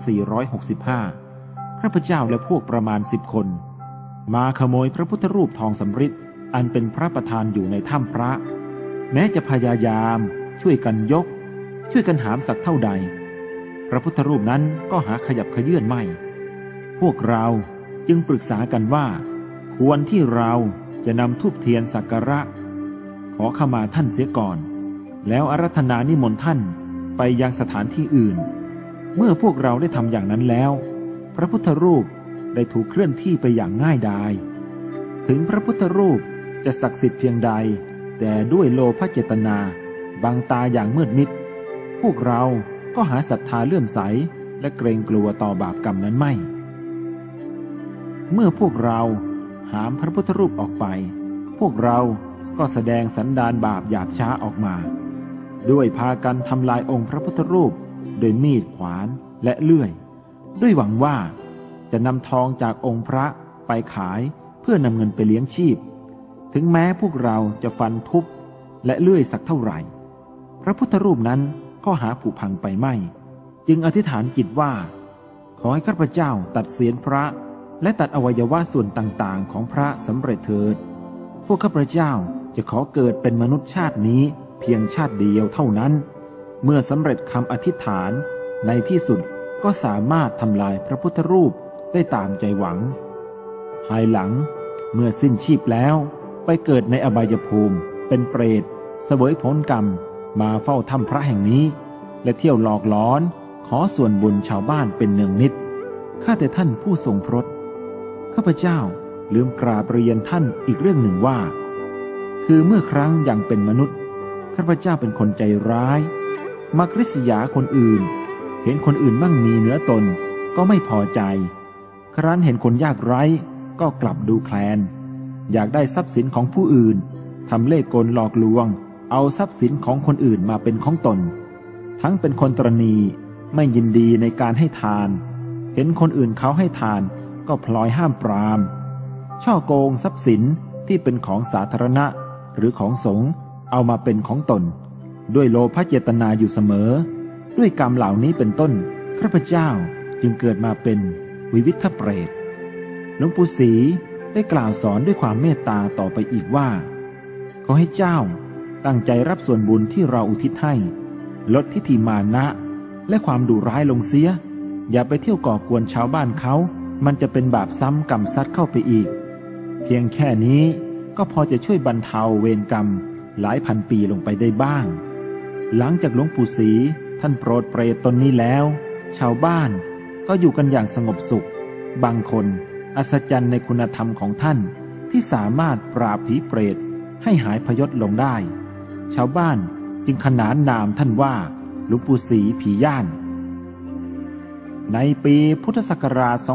Speaker 1: 2465 ข้าพเจ้าและพวกประมาณ10 คนมาขโมยพระพุทธรูปทองสำริดอันเป็นพระประธานอยู่ในถ้ำพระแม้จะพยายามช่วยกันยกช่วยกันหามสักเท่าใดพระพุทธรูปนั้นก็หาขยับเขยื่อนไม่พวกเราจึงปรึกษากันว่าควรที่เราจะนำธูปเทียนสักการะขอขมาท่านเสียก่อนแล้วอาราธนานิมนต์ท่านไปยังสถานที่อื่นเมื่อพวกเราได้ทำอย่างนั้นแล้วพระพุทธรูปได้ถูกเคลื่อนที่ไปอย่างง่ายดายถึงพระพุทธรูปจะศักดิ์สิทธิ์เพียงใดแต่ด้วยโลภเจตนาบังตาอย่างมืดมิดพวกเราก็หาศรัทธาเลื่อมใสและเกรงกลัวต่อบาปกรรมนั้นไม่เมื่อพวกเราหามพระพุทธรูปออกไปพวกเราก็แสดงสันดานบาปหยาบช้าออกมาด้วยพากันทำลายองค์พระพุทธรูปโดยมีดขวานและเลื่อยด้วยหวังว่าจะนำทองจากองค์พระไปขายเพื่อนำเงินไปเลี้ยงชีพถึงแม้พวกเราจะฟันทุบและเลื่อยสักเท่าไหร่พระพุทธรูปนั้นก็หาผุพังไปไม่จึงอธิษฐานจิตว่าขอให้ข้าพเจ้าตัดเศียรพระและตัดอวัยวะส่วนต่างๆของพระสำเร็จเถิดพวกข้าพเจ้าจะขอเกิดเป็นมนุษย์ชาตินี้เพียงชาติเดียวเท่านั้นเมื่อสำเร็จคำอธิษฐานในที่สุดก็สามารถทำลายพระพุทธรูปได้ตามใจหวังภายหลังเมื่อสิ้นชีพแล้วไปเกิดในอบายภูมิเป็นเปรตเสวยผลกรรมมาเฝ้าถ้ำพระแห่งนี้และเที่ยวหลอกล้อนขอส่วนบุญชาวบ้านเป็นเนืองนิดข้าแต่ท่านผู้ทรงพรตข้าพเจ้าลืมกราบเรียนท่านอีกเรื่องหนึ่งว่าคือเมื่อครั้งยังเป็นมนุษย์ข้าพเจ้าเป็นคนใจร้ายมักริษยาคนอื่นเห็นคนอื่นมั่งมีเหนือตนก็ไม่พอใจครั้นเห็นคนยากไร้ก็กลับดูแคลนอยากได้ทรัพย์สินของผู้อื่นทำเล่ห์กลหลอกลวงเอาทรัพย์สินของคนอื่นมาเป็นของตนทั้งเป็นคนตรณีไม่ยินดีในการให้ทานเห็นคนอื่นเขาให้ทานก็พลอยห้ามปรามช่อโกงทรัพย์สินที่เป็นของสาธารณะหรือของสงฆ์เอามาเป็นของตนด้วยโลภเจตนาอยู่เสมอด้วยกรรมเหล่านี้เป็นต้นข้าพเจ้าจึงเกิดมาเป็นวิวิทเปรตหลวงปู่ศรีได้กล่าวสอนด้วยความเมตตาต่อไปอีกว่าขอให้เจ้าตั้งใจรับส่วนบุญที่เราอุทิศให้ลดทิฏฐิมานะและความดุร้ายลงเสียอย่าไปเที่ยวก่อกวนชาวบ้านเขามันจะเป็นบาปซ้ำกรรมซัดเข้าไปอีกเพียงแค่นี้ก็พอจะช่วยบรรเทาเวรกรรมหลายพันปีลงไปได้บ้างหลังจากหลวงปู่ศรีท่านโปรดเปรตตนนี้แล้วชาวบ้านก็อยู่กันอย่างสงบสุขบางคนอัศจรรย์ในคุณธรรมของท่านที่สามารถปราบผีเปรตให้หายพยศลงได้ชาวบ้านจึงขนานนามท่านว่าหลวงปู่ศรีผีย่านในปีพุทธศักราช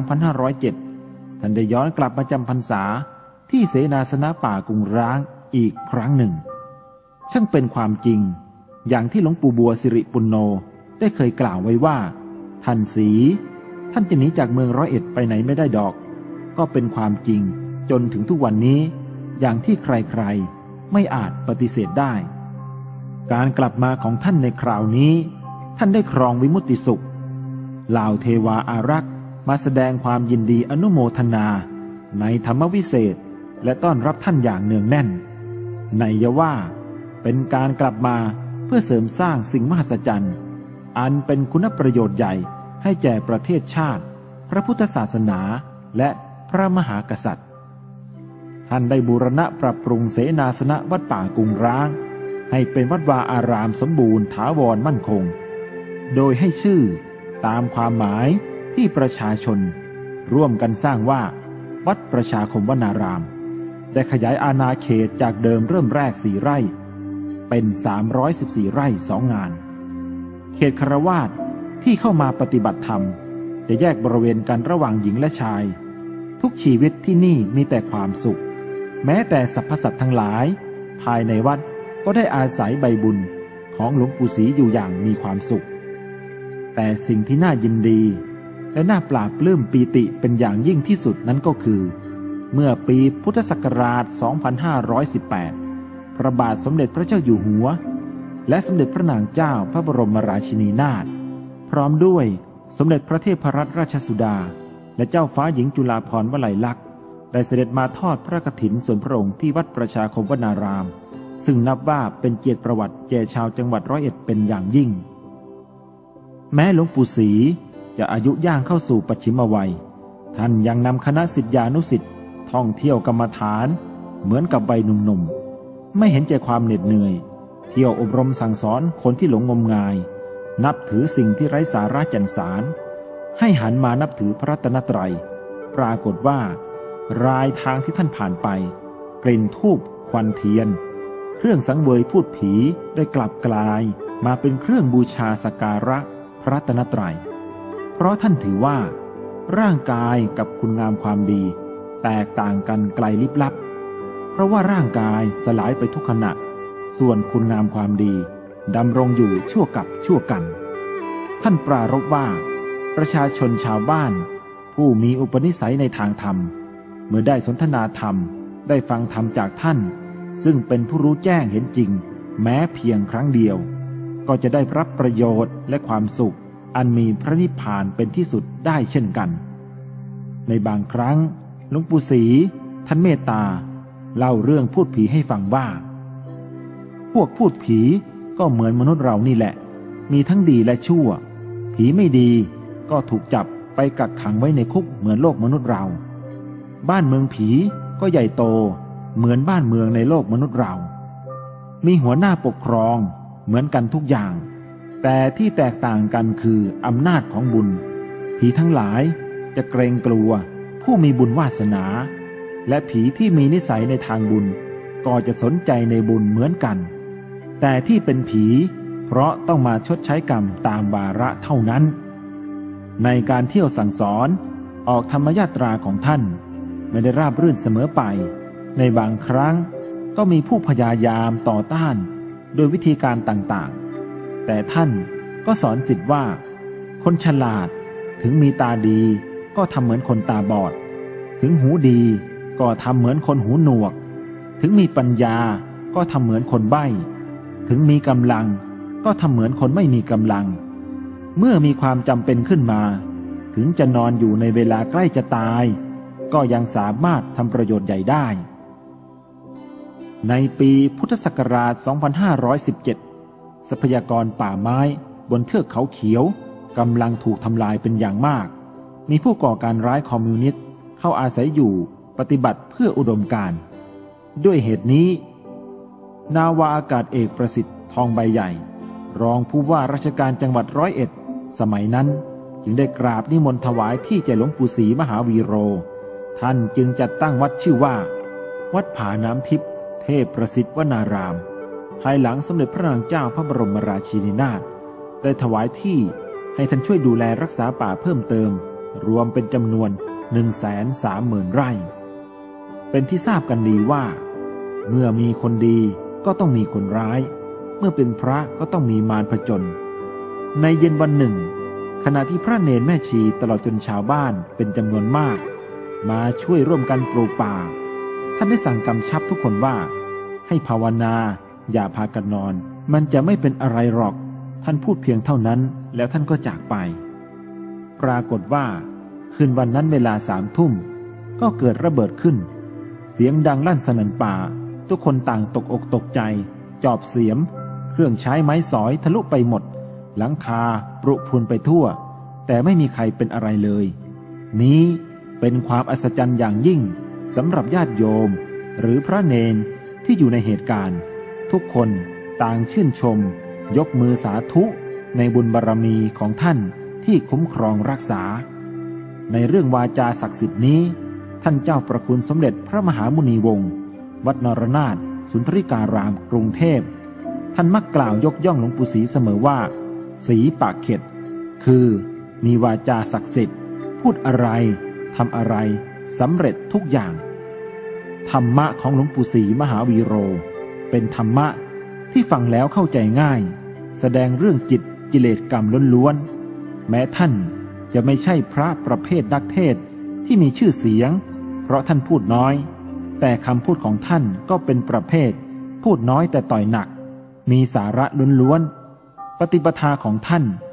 Speaker 1: 2507 ท่านได้ย้อนกลับมาจำพรรษาที่เสนาสนะป่ากรุงร้างอีกครั้งหนึ่งช่างเป็นความจริงอย่างที่หลวงปู่บัวสิริปุณโญได้เคยกล่าวไว้ว่าท่านศรีท่านจะหนีจากเมืองร้อยเอ็ดไปไหนไม่ได้ดอกก็เป็นความจริงจนถึงทุกวันนี้อย่างที่ใครๆไม่อาจปฏิเสธได้การกลับมาของท่านในคราวนี้ท่านได้ครองวิมุตติสุขเหล่าเทวาอารักษ์มาแสดงความยินดีอนุโมทนาในธรรมวิเศษและต้อนรับท่านอย่างเนืองแน่นนัยว่าเป็นการกลับมาเพื่อเสริมสร้างสิ่งมหัศจรรย์อันเป็นคุณประโยชน์ใหญ่ให้แก่ประเทศชาติพระพุทธศาสนาและพระมหากษัตริย์ท่านได้บูรณะปรับปรุงเสนาสนะวัดป่ากรุงร้างให้เป็นวัดวาอารามสมบูรณ์ถาวรมั่นคงโดยให้ชื่อตามความหมายที่ประชาชนร่วมกันสร้างว่าวัดประชาคมวนารามได้ขยายอาณาเขตจากเดิมเริ่มแรก4 ไร่เป็น314 ไร่2 งานเขตคฤหัสถ์ที่เข้ามาปฏิบัติธรรมจะแยกบริเวณกันระหว่างหญิงและชายทุกชีวิตที่นี่มีแต่ความสุขแม้แต่สรรพสัตว์ทั้งหลายภายในวัดก็ได้อาศัยใบบุญของหลวงปู่ศรีอยู่อย่างมีความสุขแต่สิ่งที่น่ายินดีและน่าปลาบปลื้มปีติเป็นอย่างยิ่งที่สุดนั้นก็คือเมื่อปีพุทธศักราช 2518 พระบาทสมเด็จพระเจ้าอยู่หัวและสมเด็จพระนางเจ้าพระบรมราชินีนาถพร้อมด้วยสมเด็จพระเทพรัตนราชสุดาและเจ้าฟ้าหญิงจุฬาภรณ์วลัยลักษณ์ได้เสด็จมาทอดพระกฐินส่วนพระองค์ที่วัดประชาคมวนารามซึ่งนับว่าเป็นเกียรติประวัติแก่ชาวจังหวัดร้อยเอ็ดเป็นอย่างยิ่งแม้หลวงปู่ศรีจะอายุย่างเข้าสู่ปัจฉิมวัยท่านยังนำคณะศิษยานุศิษย์ท่องเที่ยวกรรมฐานเหมือนกับวัยหนุ่มๆไม่เห็นใจความเหน็ดเหนื่อยเที่ยวอบรมสั่งสอนคนที่หลงงมงายนับถือสิ่งที่ไร้สาระแก่นสารให้หันมานับถือพระรัตนตรัยปรากฏว่ารายทางที่ท่านผ่านไปกลิ่นธูปควันเทียนเครื่องสังเวยพูดผีได้กลับกลายมาเป็นเครื่องบูชาสักการะพระรัตนตรัยเพราะท่านถือว่าร่างกายกับคุณงามความดีแตกต่างกันไกลลิบลับเพราะว่าร่างกายสลายไปทุกขณะส่วนคุณงามความดีดำรงอยู่ชั่วกับชั่วกันท่านปรารภว่าประชาชนชาวบ้านผู้มีอุปนิสัยในทางธรรมเมื่อได้สนทนาธรรมได้ฟังธรรมจากท่านซึ่งเป็นผู้รู้แจ้งเห็นจริงแม้เพียงครั้งเดียวก็จะได้รับประโยชน์และความสุขอันมีพระนิพพานเป็นที่สุดได้เช่นกันในบางครั้งหลวงปู่ศรีท่านเมตตาเล่าเรื่องพูดผีให้ฟังว่าพวกพูดผีก็เหมือนมนุษย์เรานี่แหละมีทั้งดีและชั่วผีไม่ดีก็ถูกจับไปกักขังไว้ในคุกเหมือนโลกมนุษย์เราบ้านเมืองผีก็ใหญ่โตเหมือนบ้านเมืองในโลกมนุษย์เรามีหัวหน้าปกครองเหมือนกันทุกอย่างแต่ที่แตกต่างกันคืออำนาจของบุญผีทั้งหลายจะเกรงกลัวผู้มีบุญวาสนาและผีที่มีนิสัยในทางบุญก็จะสนใจในบุญเหมือนกันแต่ที่เป็นผีเพราะต้องมาชดใช้กรรมตามวาระเท่านั้นในการเที่ยวสั่งสอนออกธรรมยาตราของท่านไม่ได้ราบรื่นเสมอไปในบางครั้งก็มีผู้พยายามต่อต้านโดยวิธีการต่างๆแต่ท่านก็สอนศิษย์ว่าคนฉลาดถึงมีตาดีก็ทำเหมือนคนตาบอดถึงหูดีก็ทำเหมือนคนหูหนวกถึงมีปัญญาก็ทำเหมือนคนใบ้ถึงมีกำลังก็ทำเหมือนคนไม่มีกำลังเมื่อมีความจำเป็นขึ้นมาถึงจะนอนอยู่ในเวลาใกล้จะตายก็ยังสามารถทำประโยชน์ใหญ่ได้ในปีพุทธศักราช 2517 ทรัพยากรป่าไม้บนเทือกเขาเขียวกำลังถูกทำลายเป็นอย่างมากมีผู้ก่อการร้ายคอมมิวนิสต์เข้าอาศัยอยู่ปฏิบัติเพื่ออุดมการณ์ด้วยเหตุนี้นาวาอากาศเอกประสิทธิ์ทองใบใหญ่รองผู้ว่าราชการจังหวัด101สมัยนั้นจึงได้กราบนิมนต์ถวายที่แก่หลวงปู่ศรีมหาวีโรท่านจึงจัดตั้งวัดชื่อว่าวัดผาน้ำทิพย์เทพประสิทธิ์วนารามภายหลังสมเด็จพระนางเจ้าพระบรมราชินีนาถได้ถวายที่ให้ท่านช่วยดูแลรักษาป่าเพิ่มเติมรวมเป็นจำนวน 130,000 ไร่เป็นที่ทราบกันดีว่าเมื่อมีคนดีก็ต้องมีคนร้ายเมื่อเป็นพระก็ต้องมีมารผจญในเย็นวันหนึ่งขณะที่พระเนรแม่ชีตลอดจนชาวบ้านเป็นจำนวนมากมาช่วยร่วมกันปลูกป่าท่านได้สั่งกำชับทุกคนว่าให้ภาวนาอย่าพากันนอนมันจะไม่เป็นอะไรหรอกท่านพูดเพียงเท่านั้นแล้วท่านก็จากไปปรากฏว่าคืนวันนั้นเวลา3 ทุ่มก็เกิดระเบิดขึ้นเสียงดังลั่นสนั่นป่าทุกคนต่างตกอกตกใจจอบเสียมเครื่องใช้ไม้สอยทะลุไปหมดหลังคาปรุพรุนไปทั่วแต่ไม่มีใครเป็นอะไรเลยนี้เป็นความอัศจรรย์อย่างยิ่งสำหรับญาติโยมหรือพระเนนที่อยู่ในเหตุการณ์ทุกคนต่างชื่นชมยกมือสาธุในบุญบารมีของท่านที่คุ้มครองรักษาในเรื่องวาจาศักดิ์สิทธิ์นี้ท่านเจ้าประคุณสมเด็จพระมหามุนีวงศ์วัดนรนาถสุนทริการามกรุงเทพท่านมักกล่าวยกย่องหลวงปู่ศรีเสมอว่าศรีปากเข็ดคือมีวาจาศักดิ์สิทธิ์พูดอะไรทำอะไรสำเร็จทุกอย่างธรรมะของหลวงปู่ศรีมหาวีโรเป็นธรรมะที่ฟังแล้วเข้าใจง่ายแสดงเรื่องจิตกิเลสกรรมล้วนๆแม้ท่านจะไม่ใช่พระประเภทนักเทศน์ที่มีชื่อเสียงเพราะท่านพูดน้อยแต่คำพูดของท่านก็เป็นประเภทพูดน้อยแต่ต่อยหนักมีสาระล้วนๆปฏิปทาของท่าน